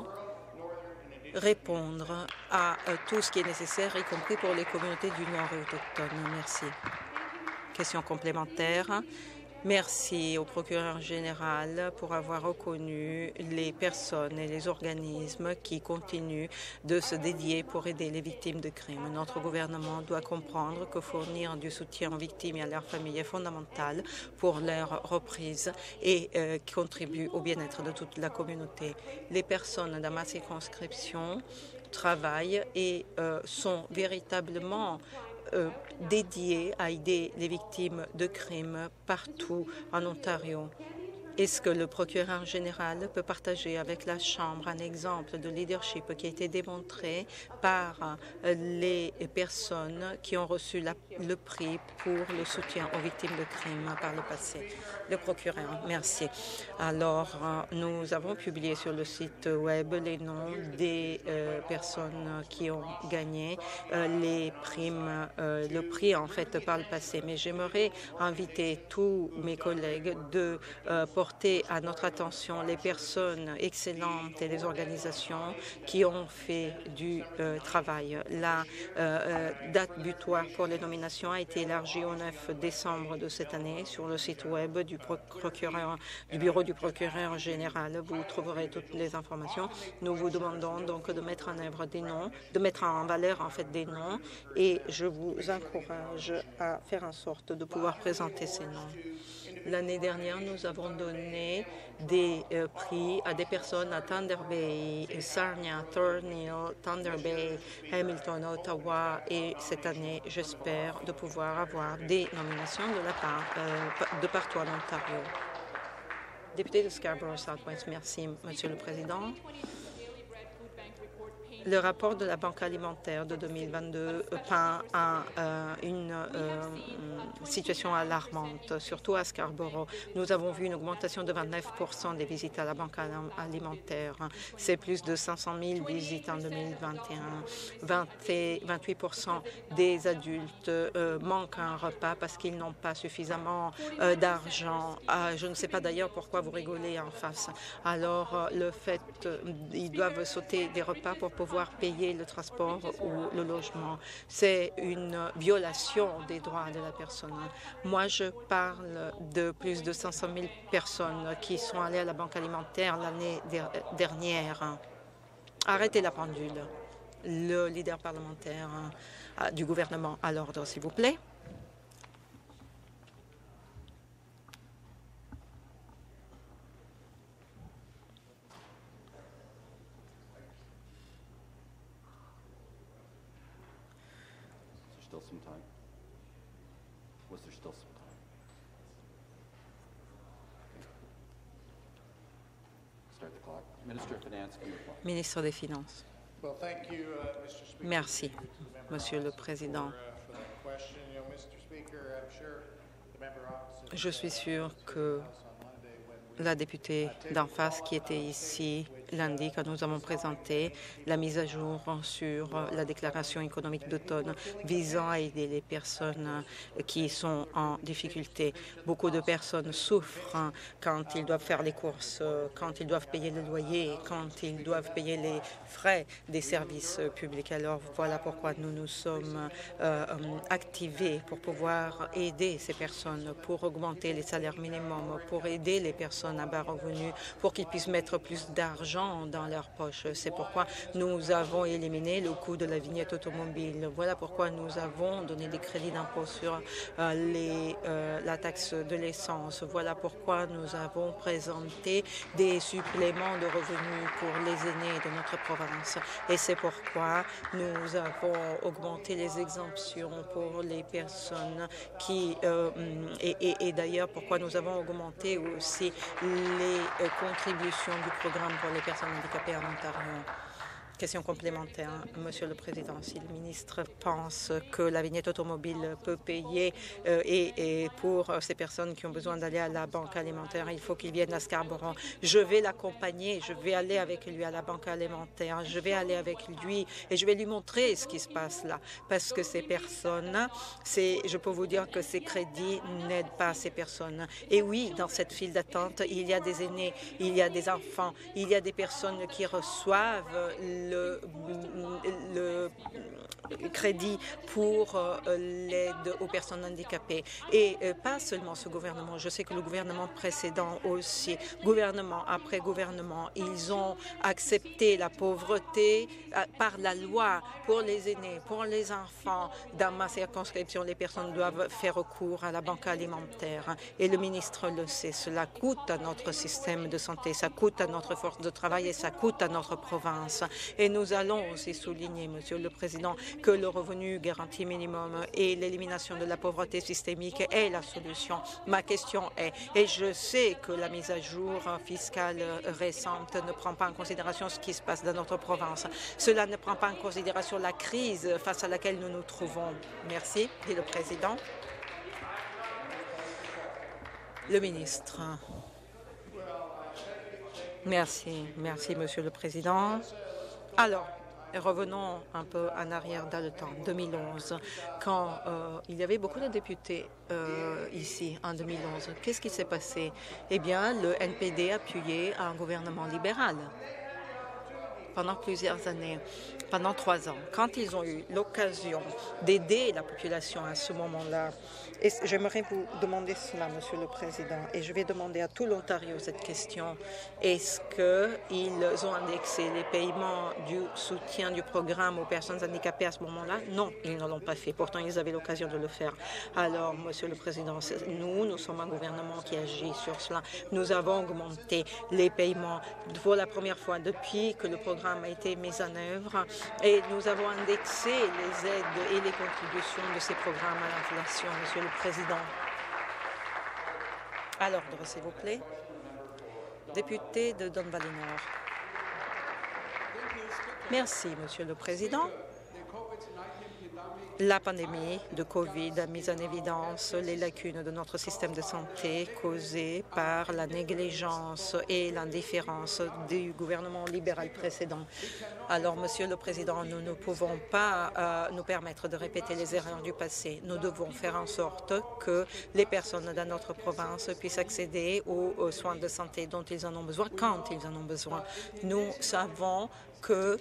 répondre à tout ce qui est nécessaire, y compris pour les communautés du Nord et autochtones. Merci. Question complémentaire. Merci au procureur général pour avoir reconnu les personnes et les organismes qui continuent de se dédier pour aider les victimes de crimes. Notre gouvernement doit comprendre que fournir du soutien aux victimes et à leurs familles est fondamental pour leur reprise et contribue au bien-être de toute la communauté. Les personnes dans ma circonscription travaillent et sont véritablement dédié à aider les victimes de crimes partout en Ontario. Est-ce que le procureur général peut partager avec la Chambre un exemple de leadership qui a été démontré par les personnes qui ont reçu le prix pour le soutien aux victimes de crimes par le passé? Le procureur, merci. Alors, nous avons publié sur le site web les noms des personnes qui ont gagné les primes, le prix en fait par le passé. Mais j'aimerais inviter tous mes collègues de porter à notre attention les personnes excellentes et les organisations qui ont fait du travail. La date butoir pour les nominations a été élargie au 9 décembre de cette année sur le site web du bureau du procureur général. Vous trouverez toutes les informations. Nous vous demandons donc de mettre en œuvre des noms, de mettre en valeur en fait des noms, et je vous encourage à faire en sorte de pouvoir présenter ces noms. L'année dernière, nous avons donné des prix à des personnes à Thunder Bay, Sarnia, Thornhill, Thunder Bay, Hamilton, Ottawa, et cette année, j'espère de pouvoir avoir des nominations de partout en Ontario. Député de Scarborough Southwest, merci, Monsieur le Président. Le rapport de la Banque alimentaire de 2022 peint une situation alarmante, surtout à Scarborough. Nous avons vu une augmentation de 29 % des visites à la Banque alimentaire. C'est plus de 500 000 visites en 2021. 28 % des adultes manquent un repas parce qu'ils n'ont pas suffisamment d'argent. Je ne sais pas d'ailleurs pourquoi vous rigolez en face. Alors, le fait ils doivent sauter des repas pour pouvoir payer le transport ou le logement. C'est une violation des droits de la personne. Moi, je parle de plus de 500 000 personnes qui sont allées à la Banque alimentaire l'année dernière. Arrêtez la pendule. Le leader parlementaire du gouvernement à l'ordre, s'il vous plaît. Some time? Was there still some time? Okay. Start the clock. Minister of Finance can reply. Ministre des Finances. Merci, Monsieur le Président. Je suis sûr que la députée d'en face qui était ici lundi quand nous avons présenté la mise à jour sur la déclaration économique d'automne visant à aider les personnes qui sont en difficulté. Beaucoup de personnes souffrent quand ils doivent faire les courses, quand ils doivent payer le loyer, quand ils doivent payer les frais des services publics. Alors voilà pourquoi nous nous sommes activés pour pouvoir aider ces personnes, pour augmenter les salaires minimums, pour aider les personnes à bas revenus, pour qu'ils puissent mettre plus d'argent dans leur poche. C'est pourquoi nous avons éliminé le coût de la vignette automobile. Voilà pourquoi nous avons donné des crédits d'impôt sur la taxe de l'essence. Voilà pourquoi nous avons présenté des suppléments de revenus pour les aînés de notre province. Et c'est pourquoi nous avons augmenté les exemptions pour les personnes qui... et d'ailleurs, pourquoi nous avons augmenté aussi les contributions du programme pour les personnes handicapées en Ontario. Question complémentaire, Monsieur le Président. Si le ministre pense que la vignette automobile peut payer et pour ces personnes qui ont besoin d'aller à la banque alimentaire, il faut qu'il vienne à Scarborough. Je vais l'accompagner, je vais aller avec lui à la banque alimentaire, je vais aller avec lui et je vais lui montrer ce qui se passe là. Parce que ces personnes, je peux vous dire que ces crédits n'aident pas ces personnes. Et oui, dans cette file d'attente, il y a des aînés, il y a des enfants, il y a des personnes qui reçoivent le crédit pour l'aide aux personnes handicapées. Et pas seulement ce gouvernement. Je sais que le gouvernement précédent aussi, gouvernement après gouvernement, ils ont accepté la pauvreté par la loi pour les aînés, pour les enfants. Dans ma circonscription, les personnes doivent faire recours à la banque alimentaire. Et le ministre le sait. Cela coûte à notre système de santé, ça coûte à notre force de travail et ça coûte à notre province. Et nous allons aussi souligner, Monsieur le Président, que le revenu garanti minimum et l'élimination de la pauvreté systémique est la solution. Ma question est, et je sais que la mise à jour fiscale récente ne prend pas en considération ce qui se passe dans notre province. Cela ne prend pas en considération la crise face à laquelle nous nous trouvons. Merci, dit le Président. Le ministre. Merci, Monsieur le Président. Alors, revenons un peu en arrière dans le temps, 2011, quand il y avait beaucoup de députés ici en 2011. Qu'est-ce qui s'est passé? Eh bien, le NPD appuyait un gouvernement libéral pendant plusieurs années, pendant 3 ans. Quand ils ont eu l'occasion d'aider la population à ce moment-là, et j'aimerais vous demander cela, Monsieur le Président, et je vais demander à tout l'Ontario cette question. Est-ce qu'ils ont indexé les paiements du soutien du programme aux personnes handicapées à ce moment-là? Non, ils ne l'ont pas fait. Pourtant, ils avaient l'occasion de le faire. Alors, Monsieur le Président, nous sommes un gouvernement qui agit sur cela. Nous avons augmenté les paiements pour la première fois depuis que le programme a été mis en œuvre et nous avons indexé les aides et les contributions de ces programmes à l'inflation, Monsieur le Président. À l'ordre, s'il vous plaît. Député de Don Valley Nord. Merci, Monsieur le Président. La pandémie de COVID a mis en évidence les lacunes de notre système de santé causées par la négligence et l'indifférence du gouvernement libéral précédent. Alors, Monsieur le Président, nous ne pouvons pas nous permettre de répéter les erreurs du passé. Nous devons faire en sorte que les personnes dans notre province puissent accéder aux soins de santé dont ils en ont besoin, quand ils en ont besoin. Nous savons que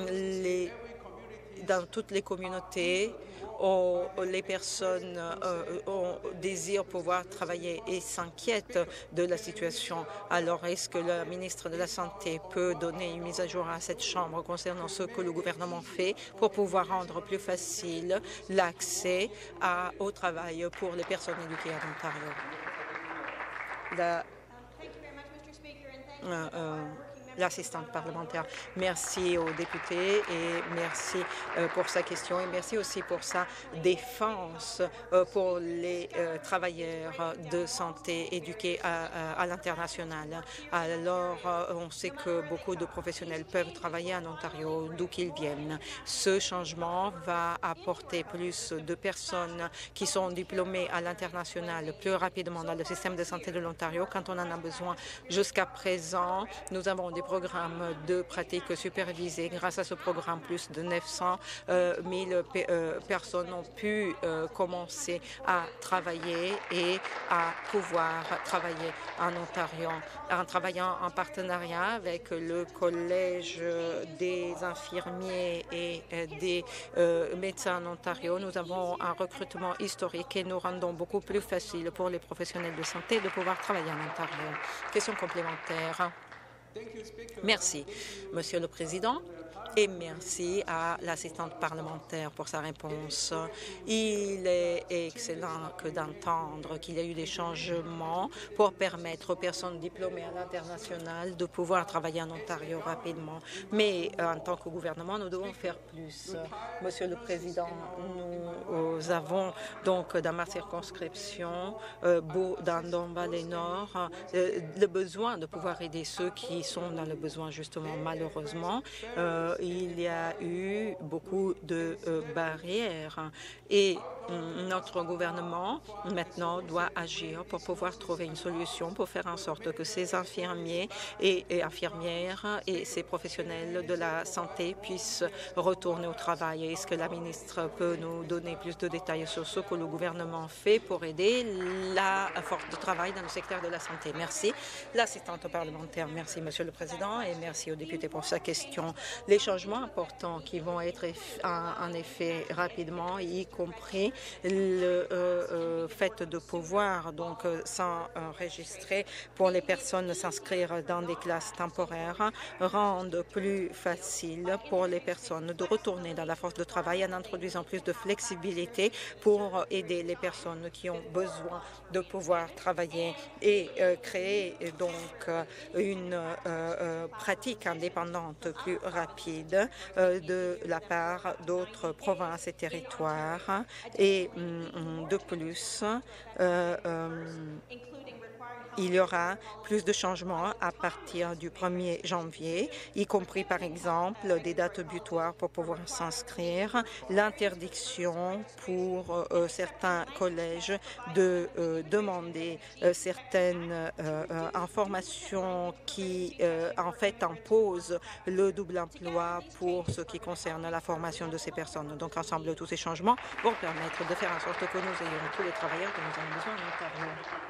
dans toutes les communautés, les personnes désirent pouvoir travailler et s'inquiètent de la situation. Alors, est-ce que le ministre de la Santé peut donner une mise à jour à cette Chambre concernant ce que le gouvernement fait pour pouvoir rendre plus facile l'accès au travail pour les personnes éduquées en Ontario? L'assistante parlementaire. Merci au député et merci pour sa question et merci aussi pour sa défense pour les travailleurs de santé éduqués à l'international. Alors, on sait que beaucoup de professionnels peuvent travailler en Ontario, d'où qu'ils viennent. Ce changement va apporter plus de personnes qui sont diplômées à l'international plus rapidement dans le système de santé de l'Ontario quand on en a besoin. Jusqu'à présent, nous avons des programmes de pratique supervisées. Grâce à ce programme, plus de 900 000 personnes ont pu commencer à travailler et à pouvoir travailler en Ontario. En travaillant en partenariat avec le Collège des infirmiers et des médecins en Ontario, nous avons un recrutement historique et nous rendons beaucoup plus facile pour les professionnels de santé de pouvoir travailler en Ontario. Question complémentaire. Merci, Monsieur le Président, et merci à l'assistante parlementaire pour sa réponse. Il est excellent que d'entendre qu'il y a eu des changements pour permettre aux personnes diplômées à l'international de pouvoir travailler en Ontario rapidement. Mais en tant que gouvernement, nous devons faire plus. Monsieur le Président, nous avons donc dans ma circonscription, dans Don Valley Nord, le besoin de pouvoir aider ceux qui sont dans le besoin, justement. Malheureusement, il y a eu beaucoup de barrières et notre gouvernement maintenant doit agir pour pouvoir trouver une solution pour faire en sorte que ces infirmiers et infirmières et ces professionnels de la santé puissent retourner au travail. Est-ce que la ministre peut nous donner plus de détails sur ce que le gouvernement fait pour aider la force de travail dans le secteur de la santé? Merci. L'assistante parlementaire. Merci, Monsieur le Président, et merci au député pour sa question. Les changements importants qui vont être en effet rapidement, y compris le fait de pouvoir donc s'enregistrer pour les personnes s'inscrire dans des classes temporaires, rendent plus facile pour les personnes de retourner dans la force de travail en introduisant plus de flexibilité pour aider les personnes qui ont besoin de pouvoir travailler et créer donc une pratique indépendante plus rapide de la part d'autres provinces et territoires. Et de plus, il y aura plus de changements à partir du 1er janvier, y compris par exemple des dates butoirs pour pouvoir s'inscrire, l'interdiction pour certains collèges de demander certaines informations qui en fait imposent le double emploi pour ce qui concerne la formation de ces personnes. Donc ensemble, tous ces changements vont permettre de faire en sorte que nous ayons tous les travailleurs dont nous avons besoin en Ontario.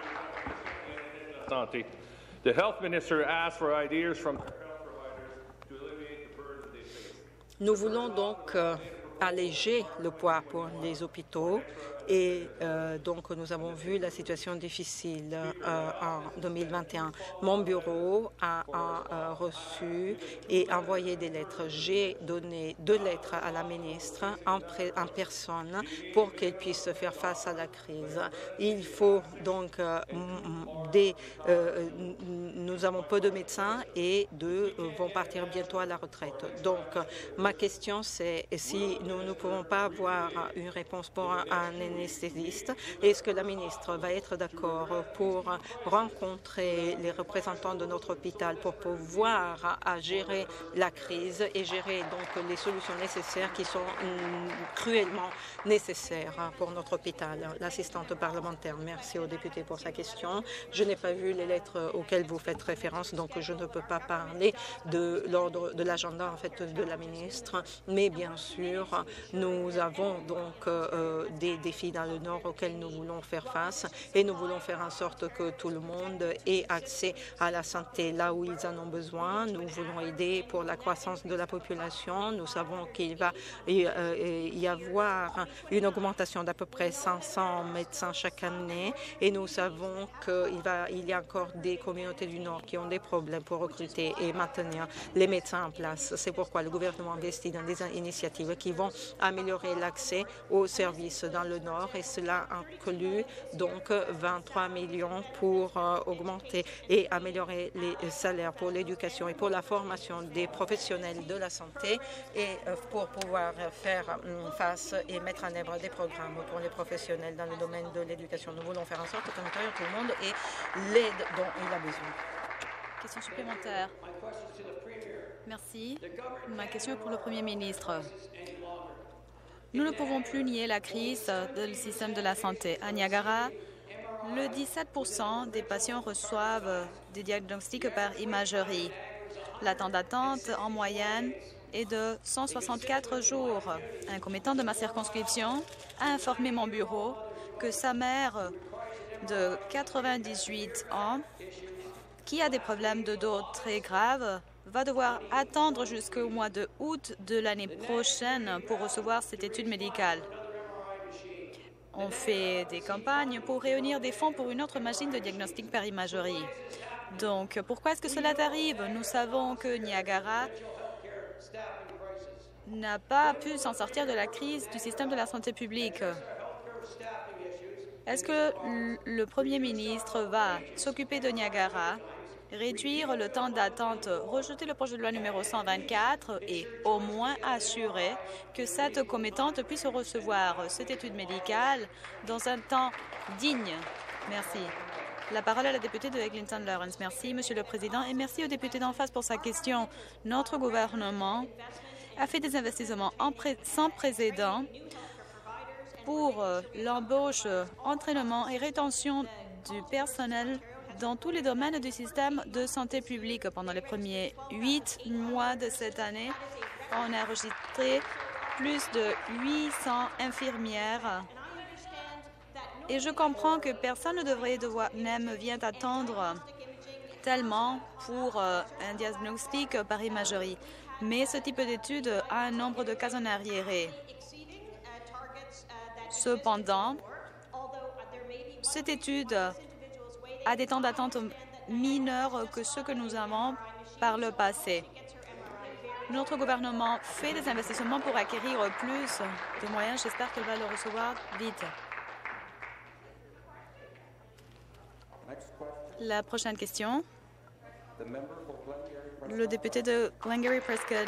Santé. The Health Minister asked for ideas from health providers to alleviate the burden they face. Nous voulons donc alléger le poids pour les hôpitaux et donc nous avons vu la situation difficile en 2021. Mon bureau a reçu et envoyé des lettres. J'ai donné 2 lettres à la ministre en personne pour qu'elle puisse faire face à la crise. Il faut donc nous avons peu de médecins et 2 vont partir bientôt à la retraite. Donc ma question c'est si nous ne pouvons pas avoir une réponse pour un anesthésiste, est-ce que la ministre va être d'accord pour rencontrer les représentants de notre hôpital pour pouvoir gérer la crise et gérer donc les solutions nécessaires qui sont cruellement nécessaires pour notre hôpital? L'assistante parlementaire. Merci au député pour sa question. Je n'ai pas vu les lettres auxquelles vous faites référence, donc je ne peux pas parler de l'ordre de l'agenda en fait de la ministre, mais bien sûr nous avons donc des défis dans le Nord auxquels nous voulons faire face et nous voulons faire en sorte que tout le monde ait accès à la santé là où ils en ont besoin. Nous voulons aider pour la croissance de la population. Nous savons qu'il va y avoir une augmentation d'à peu près 500 médecins chaque année et nous savons qu'il va il y a encore des communautés du Nord qui ont des problèmes pour recruter et maintenir les médecins en place. C'est pourquoi le gouvernement investit dans des initiatives qui vont améliorer l'accès aux services dans le Nord et cela inclut donc 23 millions pour augmenter et améliorer les salaires pour l'éducation et pour la formation des professionnels de la santé et pour pouvoir faire face et mettre en œuvre des programmes pour les professionnels dans le domaine de l'éducation. Nous voulons faire en sorte que tout le monde ait l'aide dont il a besoin. Question supplémentaire. Merci. Ma question est pour le Premier ministre. Nous ne pouvons plus nier la crise du système de la santé. À Niagara, le 17% des patients reçoivent des diagnostics par imagerie. Le temps d'attente en moyenne est de 164 jours. Un commettant de ma circonscription a informé mon bureau que sa mère de 98 ans, qui a des problèmes de dos très graves, va devoir attendre jusqu'au mois de août de l'année prochaine pour recevoir cette étude médicale. On fait des campagnes pour réunir des fonds pour une autre machine de diagnostic par imagerie. Donc, pourquoi est-ce que cela arrive? Nous savons que Niagara n'a pas pu s'en sortir de la crise du système de la santé publique. Est-ce que le Premier ministre va s'occuper de Niagara, réduire le temps d'attente, rejeter le projet de loi numéro 124 et au moins assurer que cette commettante puisse recevoir cette étude médicale dans un temps digne? Merci. La parole à la députée de Eglinton Lawrence. Merci, Monsieur le Président, et merci au député d'en face pour sa question. Notre gouvernement a fait des investissements sans précédent pour l'embauche, entraînement et rétention du personnel dans tous les domaines du système de santé publique. Pendant les premiers 8 mois de cette année, on a enregistré plus de 800 infirmières. Et je comprends que personne ne vient attendre tellement pour un diagnostic par imagerie. Mais ce type d'étude a un nombre de cas en arriéré. Cependant, cette étude a des temps d'attente mineurs que ceux que nous avons par le passé. Notre gouvernement fait des investissements pour acquérir plus de moyens. J'espère qu'elle va le recevoir vite. La prochaine question. Le député de Glengarry Prescott.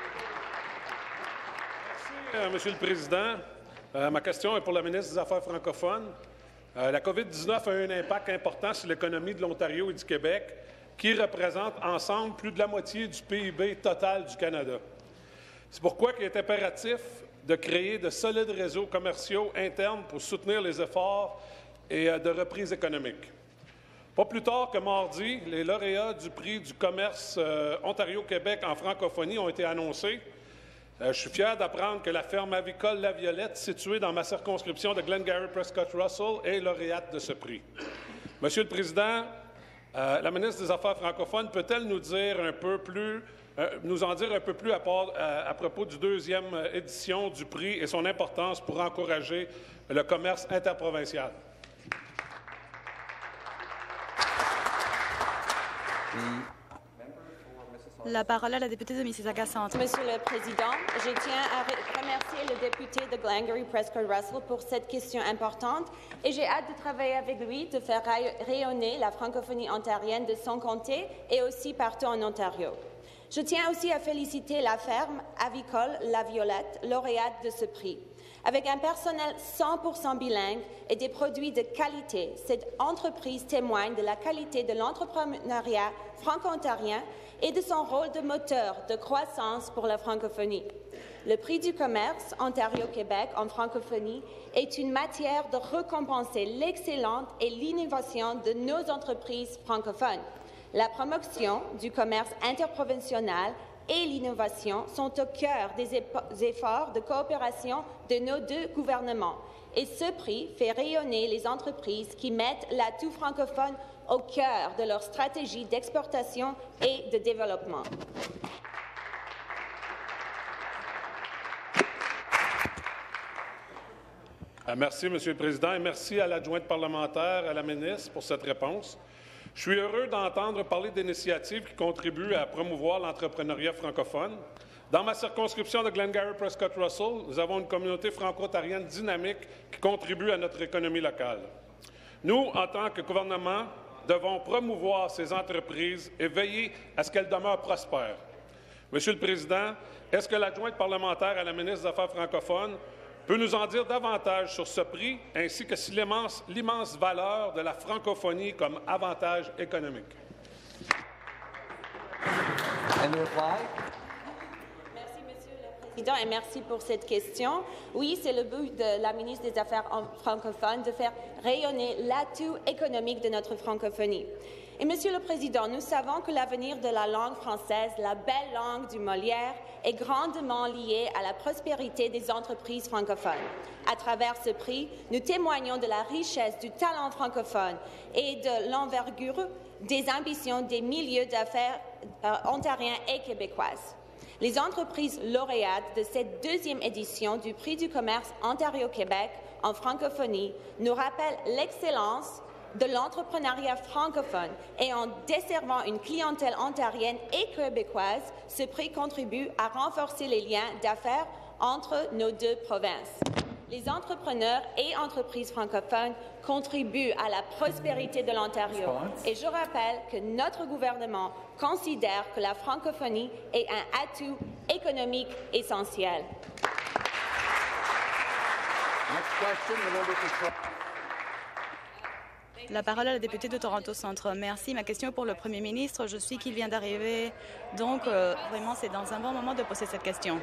Monsieur le Président, ma question est pour la ministre des Affaires francophones. La COVID-19 a eu un impact important sur l'économie de l'Ontario et du Québec, qui représentent ensemble plus de la moitié du PIB total du Canada. C'est pourquoi il est impératif de créer de solides réseaux commerciaux internes pour soutenir les efforts et de reprise économique. Pas plus tard que mardi, les lauréats du prix du commerce Ontario-Québec en francophonie ont été annoncés. Je suis fier d'apprendre que la ferme avicole La Violette, située dans ma circonscription de Glengarry Prescott Russell, est lauréate de ce prix. Monsieur le Président, la ministre des Affaires francophones peut-elle nous dire nous en dire un peu plus à propos du deuxième édition du prix et son importance pour encourager le commerce interprovincial? La parole à la députée de Mississauga Centre. Monsieur le Président, je tiens à remercier le député de Glengarry Prescott Russell pour cette question importante et j'ai hâte de travailler avec lui de faire rayonner la francophonie ontarienne de son comté et aussi partout en Ontario. Je tiens aussi à féliciter la ferme avicole La Violette, lauréate de ce prix. Avec un personnel 100% bilingue et des produits de qualité, cette entreprise témoigne de la qualité de l'entrepreneuriat franco-ontarien et de son rôle de moteur de croissance pour la francophonie. Le prix du commerce Ontario-Québec en francophonie est une matière de récompenser l'excellence et l'innovation de nos entreprises francophones. La promotion du commerce interprovincial et l'innovation sont au cœur des efforts de coopération de nos deux gouvernements. Et ce prix fait rayonner les entreprises qui mettent l'atout francophone au cœur de leur stratégie d'exportation et de développement. Merci, Monsieur le Président, et merci à l'adjointe parlementaire, à la ministre, pour cette réponse. Je suis heureux d'entendre parler d'initiatives qui contribuent à promouvoir l'entrepreneuriat francophone. Dans ma circonscription de Glengarry-Prescott-Russell, nous avons une communauté franco-ontarienne dynamique qui contribue à notre économie locale. Nous, en tant que gouvernement, devons promouvoir ces entreprises et veiller à ce qu'elles demeurent prospères. Monsieur le Président, est-ce que l'adjointe parlementaire à la ministre des Affaires francophones peut nous en dire davantage sur ce prix ainsi que sur l'immense valeur de la francophonie comme avantage économique? Merci, Monsieur le Président, et merci pour cette question. Oui, c'est le but de la ministre des Affaires francophones de faire rayonner l'atout économique de notre francophonie. Et Monsieur le Président, nous savons que l'avenir de la langue française, la belle langue du Molière, est grandement lié à la prospérité des entreprises francophones. À travers ce prix, nous témoignons de la richesse du talent francophone et de l'envergure des ambitions des milieux d'affaires ontariens et québécoises. Les entreprises lauréates de cette deuxième édition du Prix du commerce Ontario-Québec en francophonie nous rappellent l'excellence de l'entrepreneuriat francophone et en desservant une clientèle ontarienne et québécoise, ce prix contribue à renforcer les liens d'affaires entre nos deux provinces. Les entrepreneurs et entreprises francophones contribuent à la prospérité de l'Ontario et je rappelle que notre gouvernement considère que la francophonie est un atout économique essentiel. La parole à la députée de Toronto Centre. Merci. Ma question est pour le Premier ministre. Je suis qu'il vient d'arriver, donc vraiment c'est dans un bon moment de poser cette question.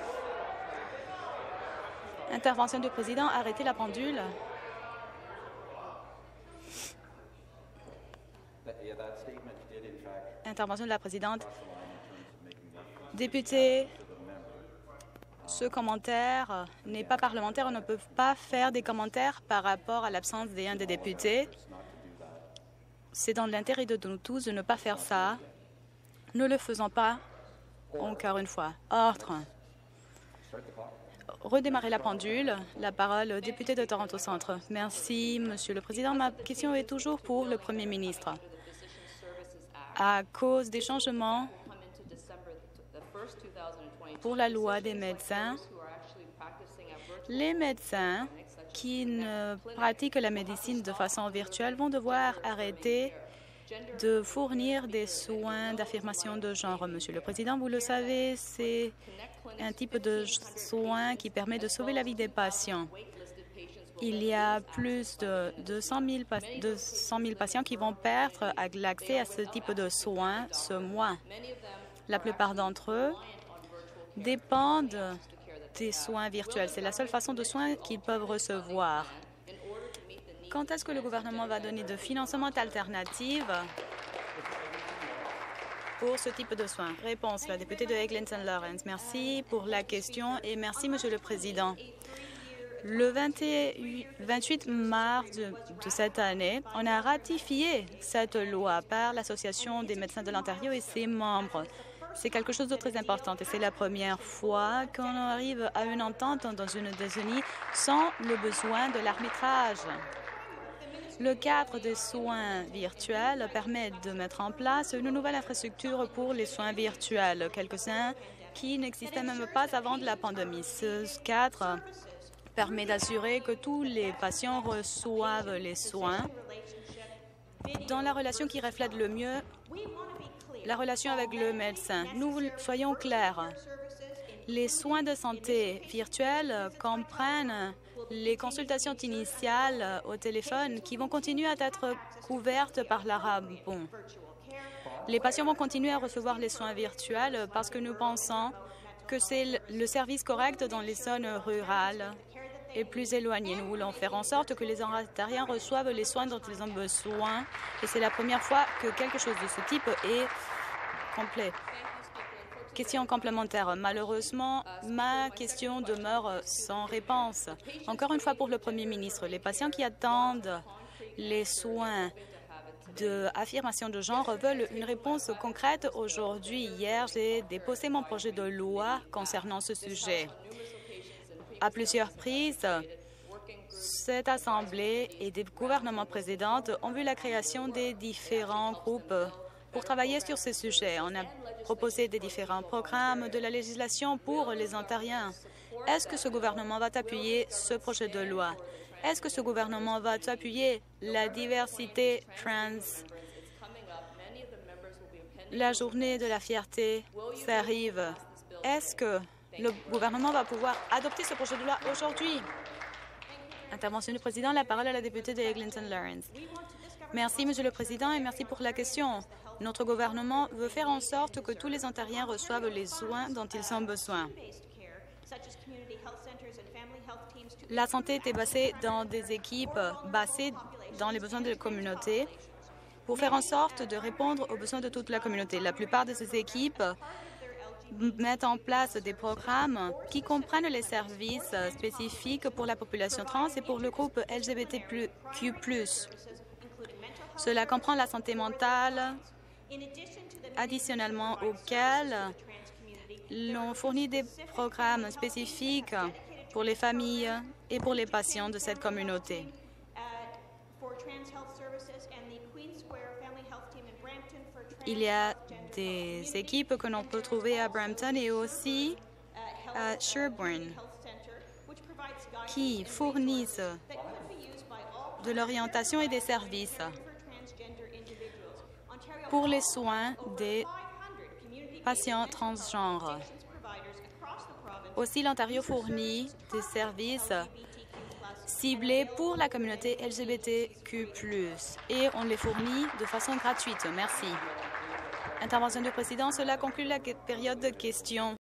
Intervention du président. Arrêtez la pendule. Intervention de la présidente. Député, ce commentaire n'est pas parlementaire. On ne peut pas faire des commentaires par rapport à l'absence d'un des députés. C'est dans l'intérêt de nous tous de ne pas faire ça. Ne le faisons pas encore une fois. Ordre. Redémarrer la pendule. La parole au député de Toronto Centre. Merci, Monsieur le Président. Ma question est toujours pour le Premier ministre. À cause des changements pour la loi des médecins, les médecins qui ne pratiquent la médecine de façon virtuelle vont devoir arrêter de fournir des soins d'affirmation de genre. Monsieur le Président, vous le savez, c'est un type de soin qui permet de sauver la vie des patients. Il y a plus de 200 000 patients qui vont perdre l'accès à ce type de soins ce mois. La plupart d'entre eux dépendent des soins virtuels. C'est la seule façon de soins qu'ils peuvent recevoir. Quand est-ce que le gouvernement va donner de financement alternatif pour ce type de soins? Réponse, la députée de Eglinton Lawrence. Merci pour la question et merci, Monsieur le Président. Le 28 mars de cette année, on a ratifié cette loi par l'Association des médecins de l'Ontario et ses membres. C'est quelque chose de très important et c'est la première fois qu'on arrive à une entente dans une décennie sans le besoin de l'arbitrage. Le cadre des soins virtuels permet de mettre en place une nouvelle infrastructure pour les soins virtuels, quelques-uns qui n'existaient même pas avant de la pandémie. Ce cadre permet d'assurer que tous les patients reçoivent les soins dans la relation qui reflète le mieux la relation avec le médecin. Nous soyons clairs. Les soins de santé virtuels comprennent les consultations initiales au téléphone qui vont continuer à être couvertes par l'ARABON. Les patients vont continuer à recevoir les soins virtuels parce que nous pensons que c'est le service correct dans les zones rurales et plus éloignées. Nous voulons faire en sorte que les Ontariens reçoivent les soins dont ils ont besoin et c'est la première fois que quelque chose de ce type est complet. Question complémentaire. Malheureusement, ma question demeure sans réponse. Encore une fois pour le Premier ministre, les patients qui attendent les soins d'affirmation de genre veulent une réponse concrète aujourd'hui. Hier, j'ai déposé mon projet de loi concernant ce sujet. À plusieurs reprises, Cette Assemblée et des gouvernements précédents ont vu la création des différents groupes pour travailler sur ce sujet. On a proposé des différents programmes de la législation pour les Ontariens. Est-ce que ce gouvernement va appuyer ce projet de loi? Est-ce que ce gouvernement va appuyer la diversité trans? La journée de la fierté s'arrive. Est-ce que le gouvernement va pouvoir adopter ce projet de loi aujourd'hui? Intervention du président. La parole à la députée de Eglinton-Lawrence. Merci, Monsieur le Président, et merci pour la question. Notre gouvernement veut faire en sorte que tous les Ontariens reçoivent les soins dont ils ont besoin. La santé est basée dans des équipes basées dans les besoins de la communauté pour faire en sorte de répondre aux besoins de toute la communauté. La plupart de ces équipes mettent en place des programmes qui comprennent les services spécifiques pour la population trans et pour le groupe LGBTQ+. Cela comprend la santé mentale, additionnellement auquel l'on fournit des programmes spécifiques pour les familles et pour les patients de cette communauté. Il y a des équipes que l'on peut trouver à Brampton et aussi à Sherbourne qui fournissent de l'orientation et des services pour les soins des patients transgenres. Aussi, l'Ontario fournit des services ciblés pour la communauté LGBTQ+, et on les fournit de façon gratuite. Merci. Intervention du président. Cela conclut la période de questions.